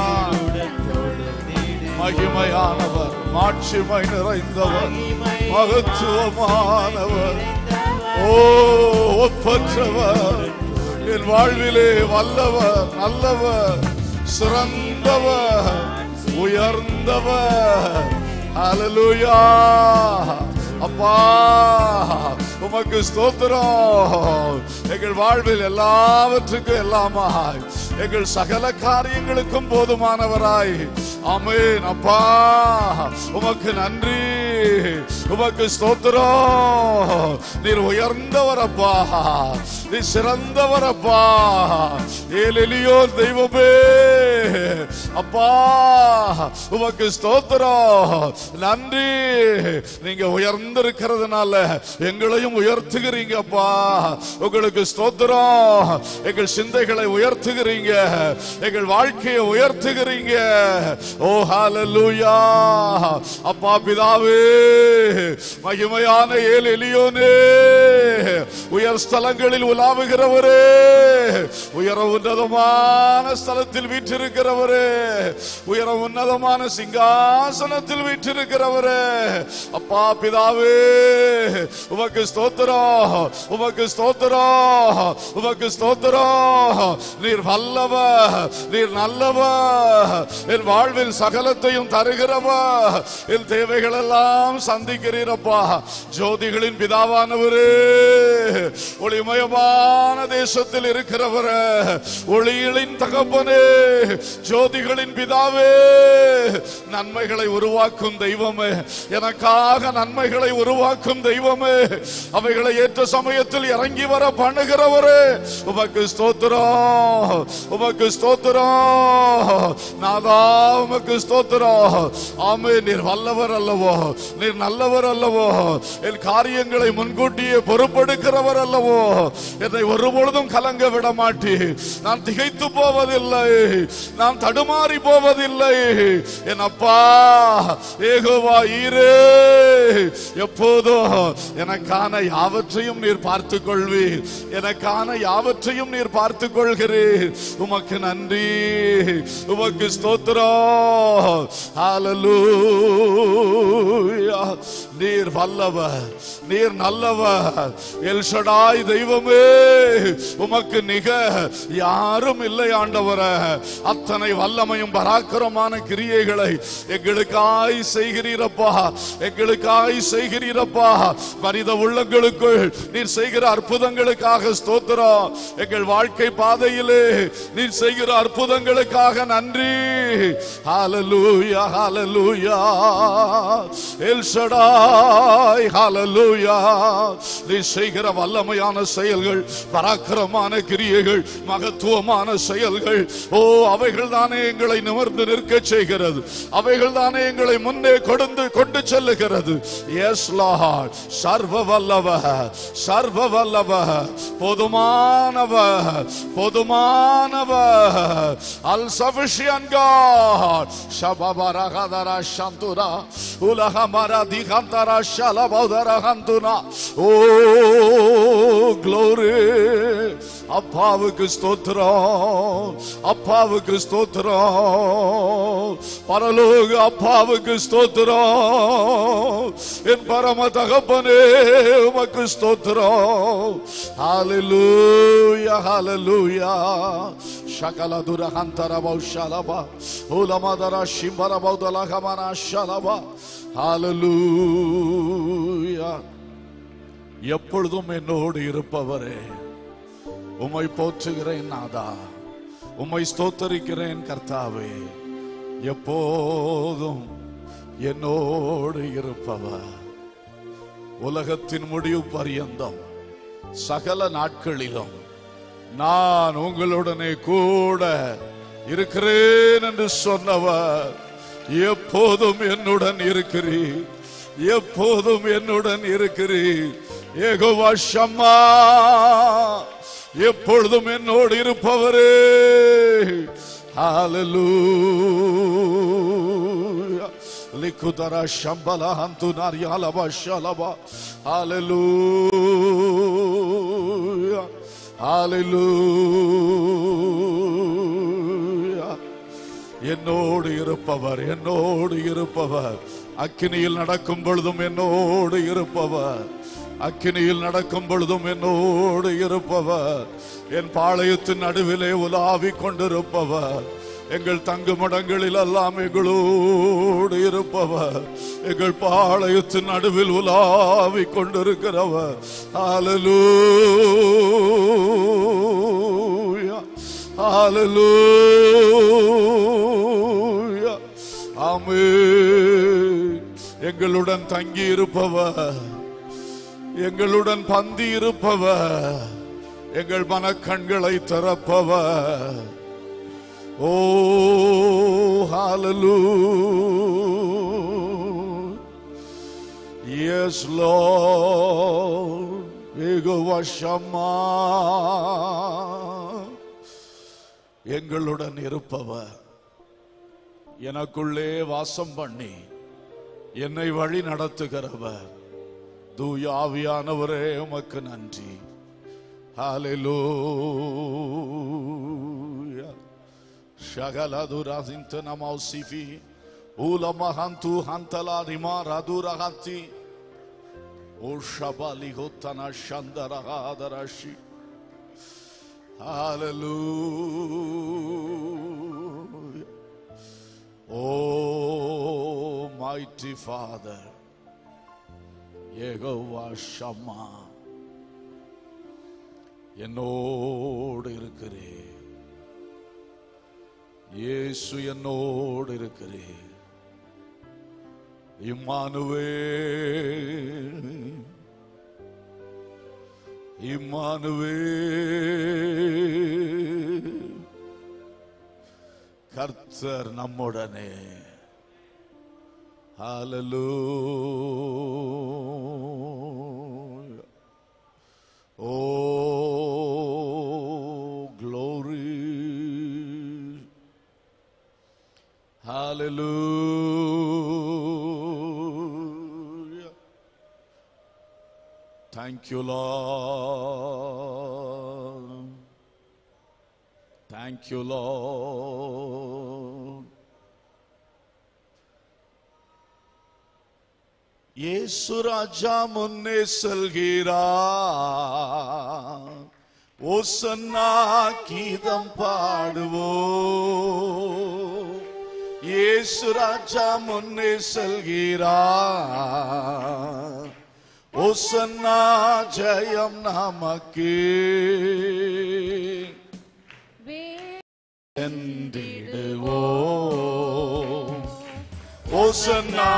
மகிமையானவர், மாட்சிமை நிறைந்தவர், மகத்துவமானவர், ஓ ஒப்பற்றவர், என் வாழ்விலே வல்லவர், நல்லவர், சிறந்தவர், உயர்ந்தவர். ஹல்லேலூயா. அப்பா உமக்கு ஸ்தோத்திரம். எங்கள் வாழ்வில் எல்லாவற்றுக்கும் எல்லாமாய், எங்கள் சகல காரியங்களுக்கும் போதுமானவராய். ஆமென். அப்பா உமக்கு நன்றி, உமக்கு ஸ்தோத்திரம். நீர் உயர்ந்தவர் அப்பா, நீ சிறந்தவர் அப்பா. ஏலியோ தெய்வமே அப்பா உமக்கு ஸ்தோத்திரம். நன்றி. நீங்க உயர்ந்திருக்கிறதுனால எங்களையும் உயர்த்துகிறீங்க அப்பா. உங்களுக்கு ஸ்தோத்திரம். எங்கள் சிந்தைகளை உயர்த்துகிறீங்க, எங்கள் வாழ்க்கையை உயர்த்துகிறீங்க. ஓ ஹல்லேலூயா. அப்பா பிதாவே, மகிமையான ஏல் எலியோனே, உயர் ஸ்தலங்களில் உலாவுகிறவரே, உயர உன்னதமான ஸ்தலத்தில் வீற்றிருக்கிறவரே, உயர உன்னதமான சிங்காசனத்தில் வீற்றிருக்கிறவரே, அப்பா பிதாவே உமக்கு ஸ்தோத்திரம், உமக்கு ஸ்தோத்திரம், உமக்கு ஸ்தோத்திரம். நீர் வல்லவர், நீர் நல்லவர், என் வாழ்வில் சகலத்தையும் தருகிறவர், என் தேவைகள் எல்லாம் சந்திக்கிறீரப்பா. ஜோதிகளின் பிதாவானவரே, ஒளிமயமான தேசத்தில் இருக்கிறவரே, ஒளிகளின் தகப்பனே, ஜோதிகளின் பிதாவே, நன்மைகளை உருவாக்கும் தெய்வமே, எனக்காக நன்மைகளை உருவாக்கும் தெய்வமே, அவைகளை ஏற்ற சமயத்தில் இறங்கி வர பண்ணுகிறவரே, உமக்கு ஸ்தோத்திரம், உமக்கு ஸ்தோத்திரம். நாதா உமக்கு ஸ்தோத்திரம். ஆமே. நீர் வல்லவர் அல்லவோ, நீர் நல்லவர் அல்லவோ, என் காரியங்களை முன்கூட்டியே பொறுப்பெடுக்கிறவர் அல்லவோ, என்னை ஒருபொழுதும் கலங்க விட மாட்டி. நான் திகைத்து போவதில்லை, நான் தடுமாறி போவதில்லை. என் அப்பா யெகோவா ஈரே, எப்போதும் எனக்கான யாவற்றையும் நீர் பார்த்துக் கொள்வீர், எனக்கான யாவற்றையும் நீர் பார்த்துக் கொள்கிறீர். உமக்கு நன்றி, உமக்கு ஸ்தோத்திரம். ஹல்லேலூயா. நீர் வல்லவர், நீர் நல்லவர், எல் ஷடாய் தெய்வமே, உமக்கு நிக யாரும் இல்லை ஆண்டவரே. அத்தனை வல்லமையும் பராக்கிரமான கிரியைகளை எங்களுக்காய் செய்கிறீரப்பா, எங்களுக்காய் செய்கிறீரப்பா. மனித உள்ளங்களுக்குள் நீர் செய்கிற அற்புதங்களுக்காக ஸ்தோத்திரம். எங்கள் வாழ்க்கை பாதையிலே நீர் செய்கிற அற்புதங்களுக்காக நன்றி. Hallelujah, hallelujah. El Shaddai, hallelujah. நீர் செய்கிற வல்லமையான செயல்கள், பராக்கிரமான கிரியைகள், மகத்துவமான செயல்கள், ஓ அவைகள் தானே எங்களை நிமிர்ந்து நிற்க செய்கிறது, அவைகள் தானே எங்களை முன்னே கொண்டு கொண்டு செல்லுகிறது. S Lord. சர்வ வல்லவர், சர்வ வல்லவர், போதுமானவர், போதுமானவர், அல் சஃபிஷியன்ட் காட். ஷபபரகதர சந்துரா உலகமர திகந்தர ஷலபதர ஹந்துனா. O glory. அப்பாவுக்கு ஸ்தோத்திரம், அப்பாவுக்கு ஸ்தோத்திரம், பரலோக அப்பாவுக்கு ஸ்தோத்திரம், என் பரம தகப்பனே உமக்கு ஸ்தோத்திரம். ஹல்லேலூயா, ஹல்லேலூயா. ஷகல துரஹந்தர பௌஷலபா உலமதர ஷிம்பர பௌதலகமன ஷலபா. ஹல்லேலூயா. எப்பொழுதும் என்னோடு இருப்பவரே, உம்மை போற்றுகிறேன் நாதா, உம்மை ஸ்தோத்தரிக்கிறேன் கர்த்தாவே. எப்போதும் என்னோடு இருப்பவர், உலகத்தின் முடிவு பரியந்தம் சகல நாட்களிலும் நான் உங்களுடனே கூட இருக்கிறேன் என்று சொன்னவர், எப்போதும் என்னுடன் இருக்கிறீர், எப்போதும் என்னுடன் இருக்கிறீர். யெகோவா ஷம்மா, எப்பொழுதும் என்னோடு இருப்பவரே. Hallelujah. Likudara shambala hantunari alaba shalaba. Hallelujah. Hallelujah. என்னோடு இருப்பவர், என்னோடு இருப்பவர், அக்கினியில் நடக்கும் பொழுதும் என்னோடு இருப்பவர், அக்கினியில் நடக்கும் பொழுதும் என்னோடு இருப்பவர், என் பாளையத்தின் நடுவிலே உலாவிக் கொண்டிருப்பவர், எங்கள் தங்குமடங்களில் எல்லாம் எங்களோடு இருப்பவர், எங்கள் பாளையத்தின் நடுவில் உலாவிக் கொண்டிருக்கிறவர். ஹல்லேலூயா, ஹல்லேலூயா. ஆமென். எங்களுடன் தங்கி இருப்பவர், எங்களுடன் பந்தி இருப்பவர், எங்கள் மனக்கண்களை திறப்பவர். ஓ hallelujah. Yes Lord. யெகோவா ஷம்மா, எங்களுடன் இருப்பவர், எனக்குள்ளே வாசம் பண்ணி என்னை வழி நடத்துகிறவர். தூய ஆவியானவரே உமக்கு நன்றி. ஹல்லேலூயா. ஷகலதுராசிந்தன மௌசிஃபி உலமஹந்து ஹந்தலா ரிமா ரதுரஹத்தி ஓ ஷபலி ஹோத்தன ஷந்தரஹாதரஷி. Hallelujah. Oh mighty Father, Jehovah ஷம்மா, என்னோடு இருக்கிறே. இயேசு என்னோடு இருக்கிறே. இம்மானுவேல், இம்மானுவேல், கர்த்தர் நம்முடனே. Hallelujah. Oh glory. Hallelujah. Thank you Lord. Thank you Lord. இயேசு ராஜா முன்னே செல்கிறார், ஓசன்னா கீதம் பாடுவோம். இயேசு ராஜா முன்னே செல்கிறார், ஓசன்னா ஜெயம் நமக்கு. வென்றிடுவோம். ஓசன்னா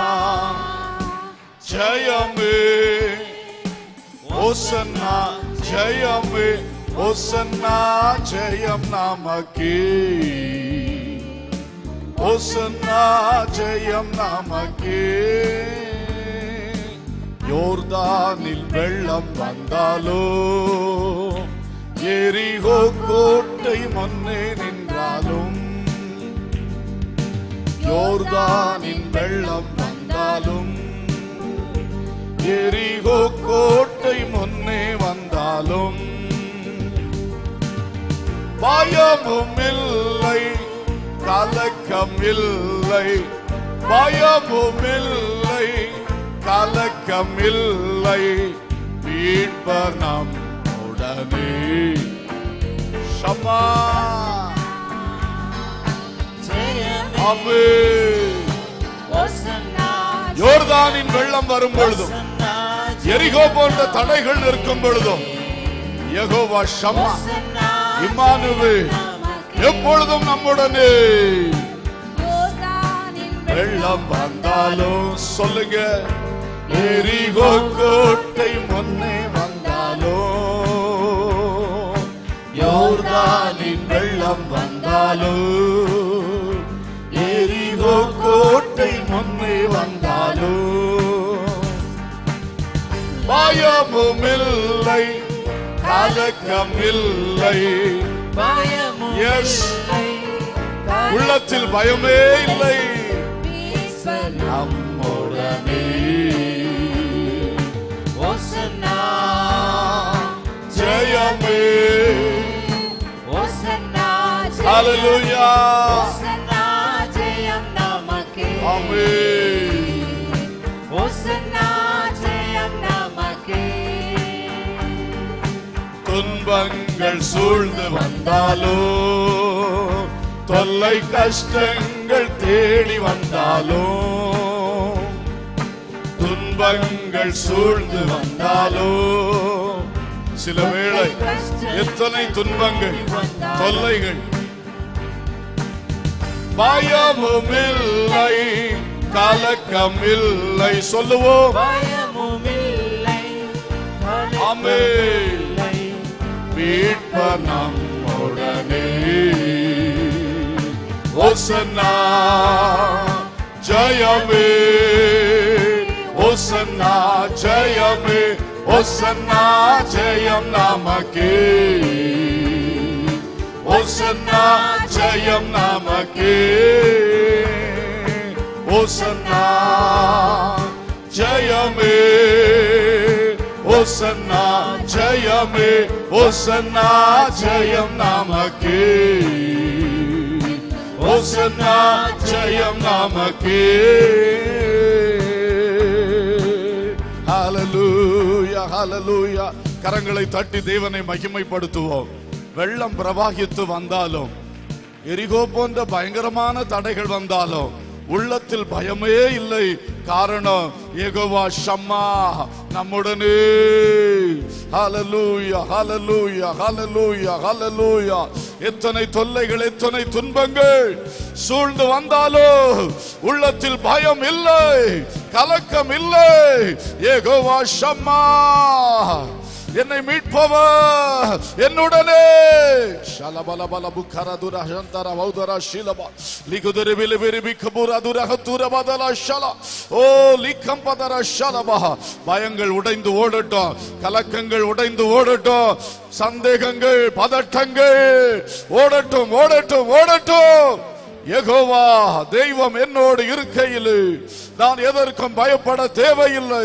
ஜெயமே, ஓசன்னா ஜெயமே, ஓசன்னா ஜெயம் நமக்கு. ஓசன்னா ஜெயம் நமக்கு. யோர்தானில் வெள்ளம் வந்தாலோ, எரிகோ கோட்டை முன்னே நின்றாலும், யோர்தானின் வெள்ளம் வந்தாலும், எரிகோ கோட்டை முன்னே வந்தாலும், பயமும் இல்லை, கலக்கம் இல்லை, பயமும் இல்லை, கலக்கம் இல்லை, மீட்பர் நம்முடனே. ஷம்மா ஆமென். யோர்தானின் வெள்ளம் வரும் பொழுதும், எரிகோ போன்ற தடைகள் இருக்கும் பொழுதும், யெகோவா ஷம்மா, இம்மானுவேல் எப்பொழுதும் நம்முடனே. வெள்ளம் வந்தாலும் சொல்லுங்க, எரிகோ கோட்டை முன்னே வந்தாலும், யோர்தானின் வெள்ளம் வந்தாலும், எரிகோ கோட்டை முன்னே வந்தாலும், பயமும் இல்லை, கலக்கம் இல்லை, பயமும் Yes. இல்லை, உள்ளத்தில் பயமே இல்லை, நம்முடனே. ஓசன்னா ஜெயமே, ஓசன்னா ஹல்லேலூயா, ஓசன்னா ஜெயம் நமக்கே. ஆமென். ஓசன்னா ஜெயம் நமக்கே. துன்பங்கள் சூழ்ந்து வந்தாலோ, தொல்லை கஷ்டங்கள் தேடி வந்தாலோ, துன்பங்கள் சூழ்ந்து வந்தாலோ, சில வேளை எத்தனை துன்பங்கள் தொல்லைகள், பயமும் இல்லை கலக்கம் இல்லை, சொல்லுவோம் பயமும் இல்லை, ஆமென். மீட்பர் நம்முடனே. ஓசன்னா ஜெயமே, ஓசன்னா ஜெயமே, ஓசன்னா ஜெயம் நமக்கே, ஓசன்னா ஜெயம் நமக்கே, ஓசன்னா ஜெயமே, ஓசன்னா ஜெயமே, ஓசன்னா ஜெயம் நமக்கே, ஓசன்னா ஜெயம் நமக்கே. ஹல்லேலூயா, ஹல்லேலூயா. கரங்களை தட்டி தேவனை மகிமைப்படுத்துவோம். வெள்ளம் பிரவாகித்து வந்தாலும், எரிகோ போன்ற பயங்கரமான தடைகள் வந்தாலும் உள்ளத்தில் பயமே இல்லை. காரணம் யெகோவா ஷம்மா நம்முடனே. ஹல்லேலூயா, ஹல்லேலூயா, ஹல்லேலூயா, ஹல்லேலூயா. எத்தனை தொல்லைகள், எத்தனை துன்பங்கள் சூழ்ந்து வந்தாலோ உள்ளத்தில் பயம் இல்லை, கலக்கம் இல்லை. யெகோவா ஷம்மா, என்னை மீட்பவர் என்னுடனே. ஷலபலபல புக்கரதுர ஹந்தர வௌதர ஷிலப லிகுதரி விலிவிரி பிகபுரதுர ஹதுர பதல ஷல. ஓ லிகம்பதர ஷலப. பயங்கள் உடைந்து ஓடட்டும், கலக்கங்கள் உடைந்து ஓடட்டும், சந்தேகங்கள் பதட்டங்கள் ஓடட்டும், ஓடட்டும், ஓடட்டும். யெகோவா தெய்வம் என்னோடு இருக்கையில் நான் எதற்கும் பயப்பட தேவையில்லை.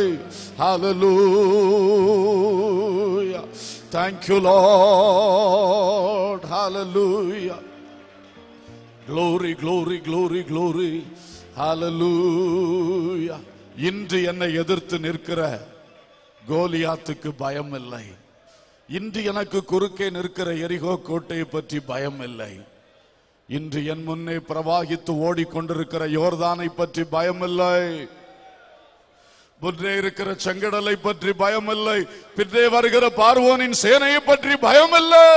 Hallelujah. Thank you, Lord. Hallelujah. Glory, glory, glory, glory. Hallelujah. இன்று என்னை எதிர்த்து நிற்கிற கோலியாத்துக்கு பயம் இல்லை. இன்று எனக்கு குறுக்கே நிற்கிற எரிகோ கோட்டையை பற்றி பயம் இல்லை. இன்று என் முன்னே பிரவாகித்து ஓடிக்கொண்டிருக்கிற யோர்தானை பற்றி பயம் இல்லை. முன்னே இருக்கிற செங்கடலை பற்றி பயம் இல்லை. பின்னே வருகிற பார்வோனின் சேனையை பற்றி பயம் இல்லை.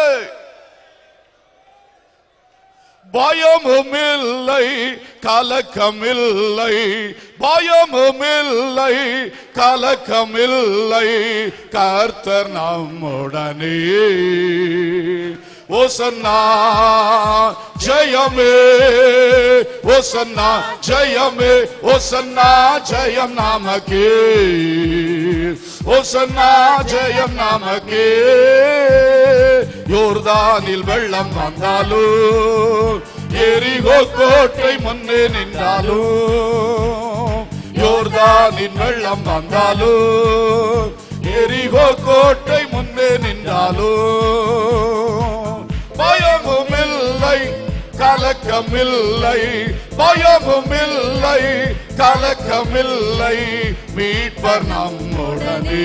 பயமும் இல்லை, கலக்கம் இல்லை, பயமும் இல்லை, கலக்கம் இல்லை. கர்த்தர் நம்முடனே. ஓசன்னா ஜெயமே, ஓசன்னா ஜெயமே, ஓசன்னா ஜெயம் நமக்கே, ஓசன்னா ஜெயம் நமக்கே. யோர்தானில் வெள்ளம் வந்தாலும், எரிகோ கோட்டை முன்னே நின்றாலும், யோர்தானின் வெள்ளம் வந்தாலும், எரிகோ கோட்டை முன்னே நின்றாலும், பயமும் இல்லை, கலக்கம் இல்லை, பயமும் இல்லை, கலக்கம் இல்லை. மீட்பர் நம்முடனே.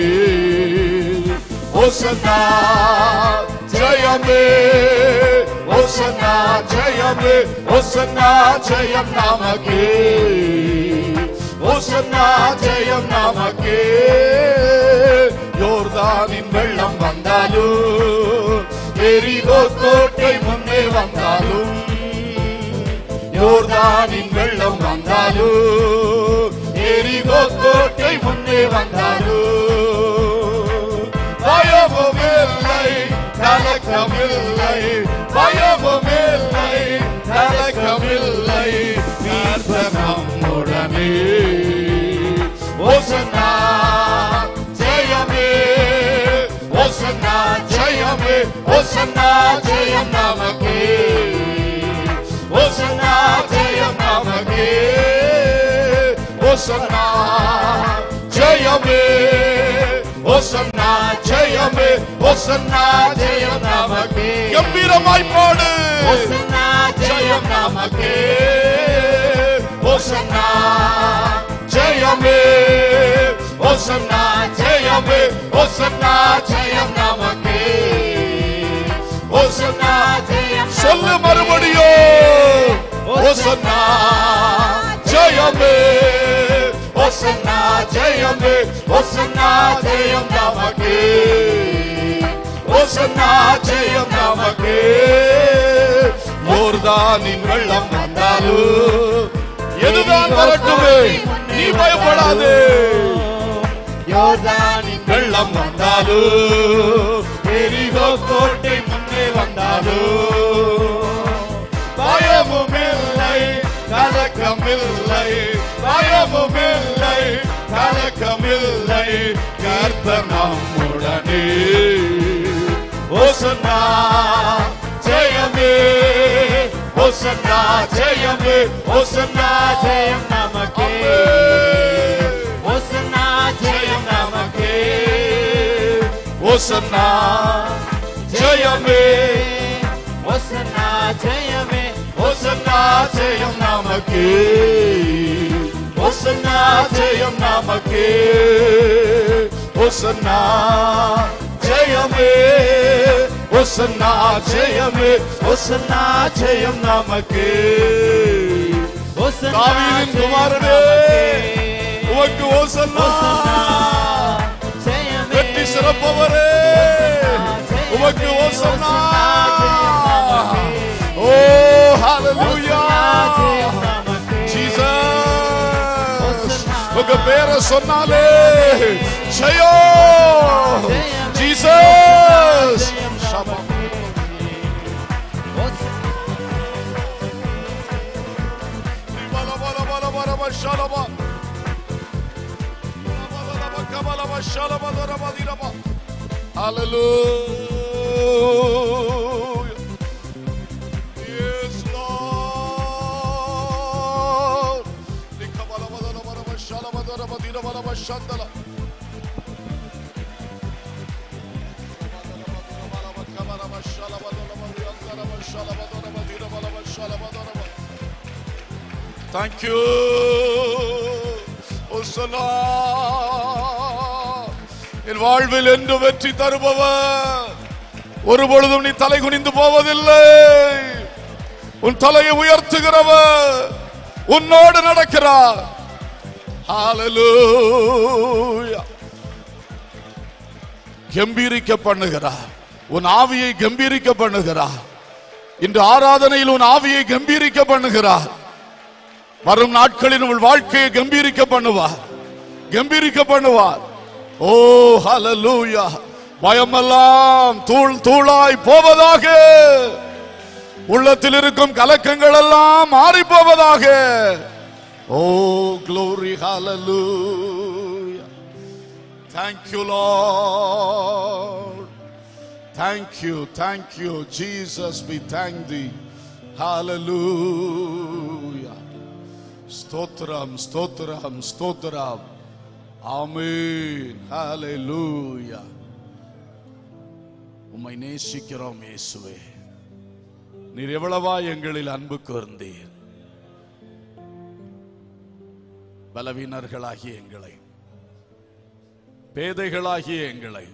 ஓசன்னா ஜெயமே, ஓசன்னா ஜெயமே, ஓசன்னா ஜெயம் நமக்கே, ஓசன்னா ஜெயம் நமக்கே. யோர்தானின் வெள்ளம் வந்தாலும், எரிகோ கோட்டை முன்னே வந்தாலும், யோர்தானின் வெள்ளம் வந்தாலும், எரிகோ கோட்டை முன்னே வந்தாலும், பயமும் இல்லை, கலக்கம் இல்லை, பயமும் இல்லை, கலக்கம் இல்லை. மீட்பர் நம்முடனே. ஓசன்னா ஜெயமே, ஓசன்னா ஜெயமே, ஓசன்னா ஜெயம் நமக்கே, ஓசன்னா ஓசன்னா ஜெயமே ஓசன்னா ஜெயமே ஓசன்னா ஜெயம் நமக்கே கம்பீரமாய் பாடு ஓசன்னா ஜெயம் நமக்கே ஓசன்னா ஜெயமே ஓசன்னா ஜெயமே ஓசன்னா ஜெயம் நமக்கே ஓசன்னா ஜெயம் சொல்லு மறுபடியும் ஓசன்னா ஜெயமே ஓசன்னா ஜெயமே ஓசன்னா ஜெயம் நமக்கே ஓசன்னா ஜெயம் நமக்கே யோர்தானின் வெள்ளம் வந்தாலும் எதுதான் வரட்டுமே நீ பயப்படாதே யோர்தானின் வெள்ளம் வந்தாலும் எரிகோ கோட்டை முன்னே வந்தாலும் பயமும் இல்லை கலக்கம் இல்லை பயமும் இல்லை கலக்கம் இல்லை கர்த்தர் நம்முடனே ஓசன்னா ஜெயமே ஓசன்னா ஜெயமே ஓசன்னா ஜெயம் நமக்கே ஓசன்னா ஜெயம் நமக்கே ஓசன்னா ஜெயமே ஓசன்னா ஜெயமே ஓசன்னா ஜெயம் நமக்கே ஓசன்னா ஜெயம் நமக்கே ஓசன்னா ஜெயமே ஓசன்னா ஜெயமே ஓசன்னா ஜெயம் நமக்கே தாவீதின் குமாரனே உமக்கு ஓசன்னா வெற்றி சிறப்பவரே உமக்கு ஓசன்னா ஓ ஹalleluya ஜீசஸ் உங்க பேரை சொன்னாலே ஜெயம் Jesus Hallelujah. Yes, Lord. Thank you. Hosanna. என் வாழ்வில் என்று வெற்றி தருபவர் ஒரு பொழுதும் நீ தலை குனிந்து போவதில்லை. உன் தலையை உயர்த்துகிறவர் உன்னோடு நடக்கிறார். ஹalleluya. கம்பீரிக்க பண்ணுகிறார். உன் ஆவியை கம்பீரிக்க பண்ணுகிறார். இன்று ஆராதனையில் உன் ஆவியை கம்பீரிக்க பண்ணுகிறார். வரும் நாட்களில் உன் வாழ்க்கையை கம்பீரிக்க பண்ணுவார். கம்பீரிக்க பண்ணுவார். ஓ ஹalleluya. பயமெல்லாம் தூள் தூளாய் போவதாக. உள்ளத்தில் இருக்கும் கலக்கங்கள் எல்லாம் மாறி போவதாக. ஓ glory hallelujah. Thank you Lord. Thank you, thank you Jesus, we thank thee. Hallelujah. Stotram, stotram, stotram. Amen. Hallelujah. உம்மை நேசிக்கிறோம் இயேசுவே. நீர் எவ்வளவா எங்களில் அன்பு கூர்ந்தீர். பலவீனர்களாகிய எங்களை, பேதைகளாகிய எங்களை,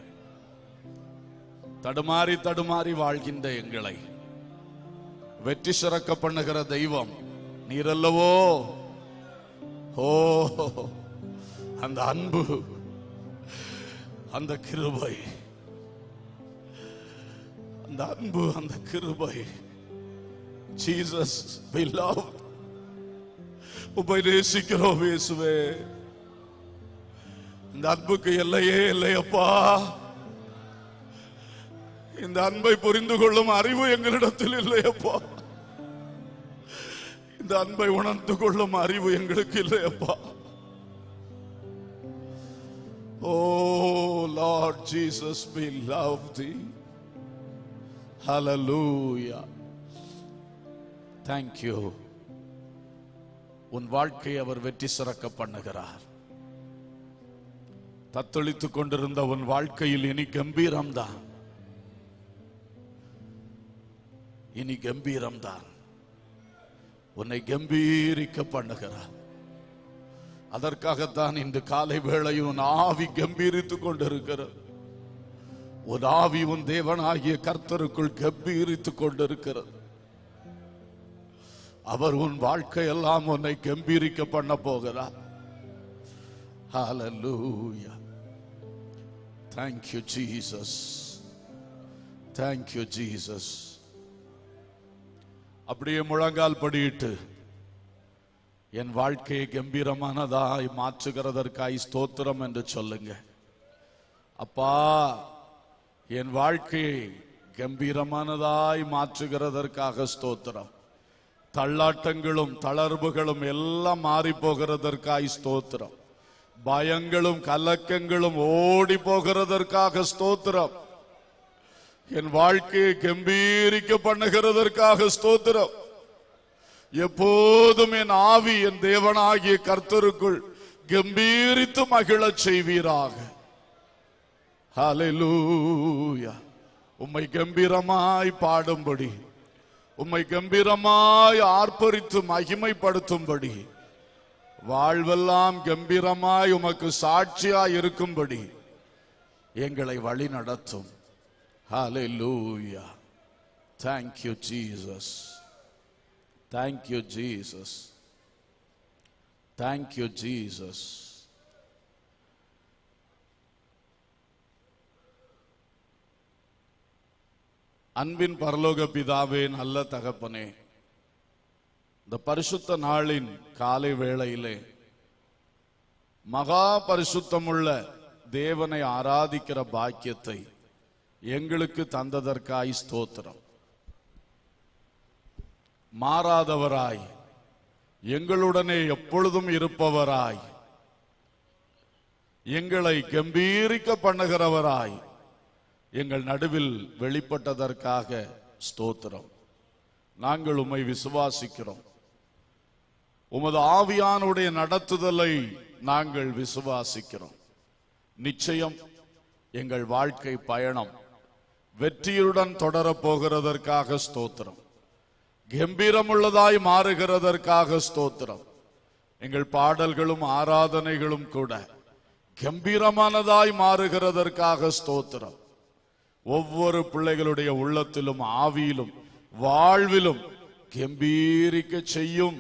தடுமாறி தடுமாறி வாழ்கின்ற எங்களை வெற்றி சிறக்க பண்ணுகிற தெய்வம் நீர் அல்லவோ. ஓ அந்த அன்பு, அந்த கிருபை, அந்த அன்பு, அந்த கிருபை. Jesus we love. உம்மை நேசிக்கிறோம் இயேசுவே. இந்த அன்புக்கு எல்லையே இல்லையப்பா. இந்த அன்பை புரிந்து கொள்ளும் அறிவு எங்களிடத்தில் இல்லையப்பா. இந்த அன்பை உணர்ந்து கொள்ளும் அறிவு எங்களுக்கு இல்லையப்பா. Oh Lord Jesus, we love thee. Hallelujah. Thank you. உன் வாழ்க்கையை அவர் வெற்றி சிறக்க பண்ணுகிறார். தத்தளித்துக் கொண்டிருந்த உன் வாழ்க்கையில் இனி கம்பீரம்தான், இனி கம்பீரம்தான். உன்னை கம்பீரிக்க பண்ணுகிறார். அதற்காகத்தான் இந்த காலை வேளையில் உன் ஆவி கம்பீரித்துக் கொண்டிருக்கிறது. உன் ஆவி உன் தேவனாகிய கர்த்தருக்குள் கம்பீரித்துக் கொண்டிருக்கிறது. அவர் உன் வாழ்க்கையெல்லாம் உன்னை கம்பீரிக்க பண்ண போகிறார். Hallelujah. Thank you, Jesus. Thank you, Jesus. அப்படியே முழங்கால் படியிட்டு என் வாழ்க்கையை கம்பீரமானதாய் மாற்றுகிறதற்காய் ஸ்தோத்திரம் என்று சொல்லுங்க. அப்பா, என் வாழ்க்கையை கம்பீரமானதாய் மாற்றுகிறதற்காக ஸ்தோத்திரம். தள்ளாட்டங்களும் தளர்வுகளும் எல்லாம் மாறி போகிறதற்காய் ஸ்தோத்திரம். பயங்களும் கலக்கங்களும் ஓடி போகிறதற்காக ஸ்தோத்திரம். என் வாழ்க்கையை கம்பீரிக்க பண்ணுகிறதற்காக ஸ்தோத்திரம். எப்போதும் என் ஆவி என் தேவனாகிய கர்த்தருக்குள் கம்பீரித்து மகிழச் செய்வீராக. ஹல்லேலூயா. உம்மை கம்பீரமாய் பாடும்படி, உம்மை கம்பீரமாய் ஆர்ப்பரித்து மகிமைப்படுத்தும்படி, வாழ்வெல்லாம் கம்பீரமாய் உமக்கு சாட்சியாய் இருக்கும்படி எங்களை வழி நடத்தும். Hallelujah. Thank you, Jesus. Thank you, Jesus. Thank you, Jesus. அன்பின் பரலோக பிதாவே, நல்ல தகப்பனே, இந்த பரிசுத்த நாளின் காலை வேளையிலே மகா பரிசுத்தமுள்ள தேவனை ஆராதிக்கிற பாக்கியத்தை எங்களுக்கு தந்ததற்காய் ஸ்தோத்திரம். மாறாதவராய், எங்களுடனே எப்பொழுதும் இருப்பவராய், எங்களை கம்பீரிக்க பண்ணுகிறவராய் எங்கள் நடுவில் வெளிப்பட்டதற்காக ஸ்தோத்திரம். நாங்கள் உம்மை விசுவாசிக்கிறோம். உமது ஆவியானுடைய நடத்துதலை நாங்கள் விசுவாசிக்கிறோம். நிச்சயம் எங்கள் வாழ்க்கை பயணம் வெற்றியுடன் தொடரப் போகிறதற்காக ஸ்தோத்திரம். கம்பீரமுள்ளதாய் மாறுகிறதற்காக ஸ்தோத்திரம். எங்கள் பாடல்களும் ஆராதனைகளும் கூட கம்பீரமானதாய் மாறுகிறதற்காக ஸ்தோத்திரம். ஒவ்வொரு பிள்ளைகளுடைய உள்ளத்திலும் ஆவியிலும் வாழ்விலும் கம்பீரிக்க செய்யும்.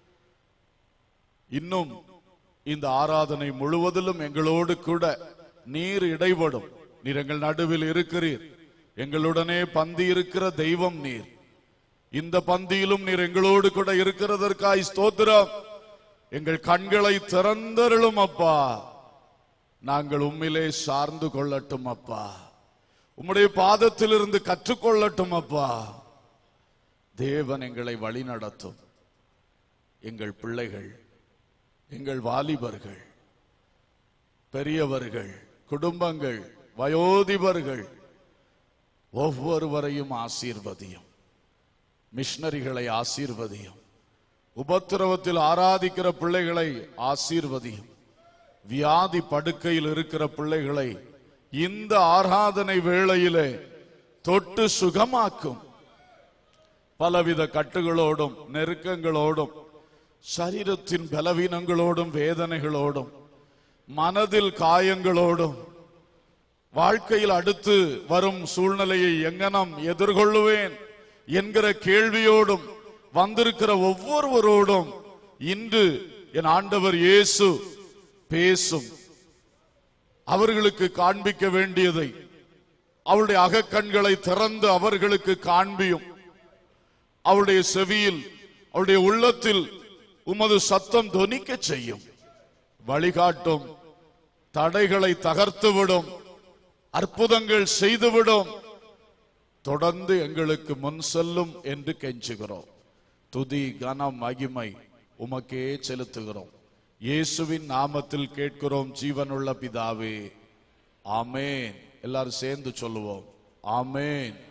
இன்னும் இந்த ஆராதனை முழுவதிலும் எங்களோடு கூட நீர் இடைபடும். நீர் எங்கள் நடுவில் இருக்கிறீர். எங்களுடனே பந்தி இருக்கிற தெய்வம் நீர். இந்த பந்தியிலும் நீர் எங்களோடு கூட இருக்கிறதற்காய் ஸ்தோத்திரம். எங்கள் கண்களை திறந்தருளும் அப்பா. நாங்கள் உம்மிலே சார்ந்து கொள்ளட்டும் அப்பா. உம்முடைய பாதத்திலிருந்து கற்றுக்கொள்ளட்டும் அப்பா. தேவன் எங்களை வழி நடத்தும். எங்கள் பிள்ளைகள், எங்கள் வாலிபர்கள், பெரியவர்கள், குடும்பங்கள், வயோதிபர்கள் ஒவ்வொருவரையும் ஆசீர்வதியும். மிஷனரிகளை ஆசீர்வதியும். உபத்திரவத்தில் ஆராதிக்கிற பிள்ளைகளை ஆசீர்வதியும். வியாதி படுக்கையில் இருக்கிற பிள்ளைகளை இந்த ஆராதனை வேளையிலே தொட்டு சுகமாக்கும். பலவித கட்டுகளோடும் நெருக்கங்களோடும் சரீரத்தின் பலவீனங்களோடும் வேதனைகளோடும் மனதில் காயங்களோடும் வாழ்க்கையில் அடுத்து வரும் சூழ்நிலையை எங்கனம் எதிர்கொள்ளுவேன் என்கிற கேள்வியோடும் வந்திருக்கிற ஒவ்வொருவரோடும் இன்று என் ஆண்டவர் இயேசு பேசும். அவர்களுக்கு காண்பிக்க வேண்டியதை அவருடைய அகக்கண்களை திறந்து அவர்களுக்கு காண்பியும். அவருடைய செவியில், அவருடைய உள்ளத்தில் உமது சத்தம் தொனிக்க செய்யும். வழிகாட்டும். தடைகளை தகர்த்துவிடும். அற்புதங்கள் செய்துவிடும். தொடர்ந்து எங்களுக்கு முன் செல்லும் என்று கெஞ்சுகிறோம். துதி, கனம், மகிமை உமக்கே செலுத்துகிறோம். இயேசுவின் நாமத்தில் கேட்கிறோம் ஜீவனுள்ள பிதாவே, ஆமேன். எல்லாரும் சேர்ந்து சொல்லுவோம், ஆமேன்.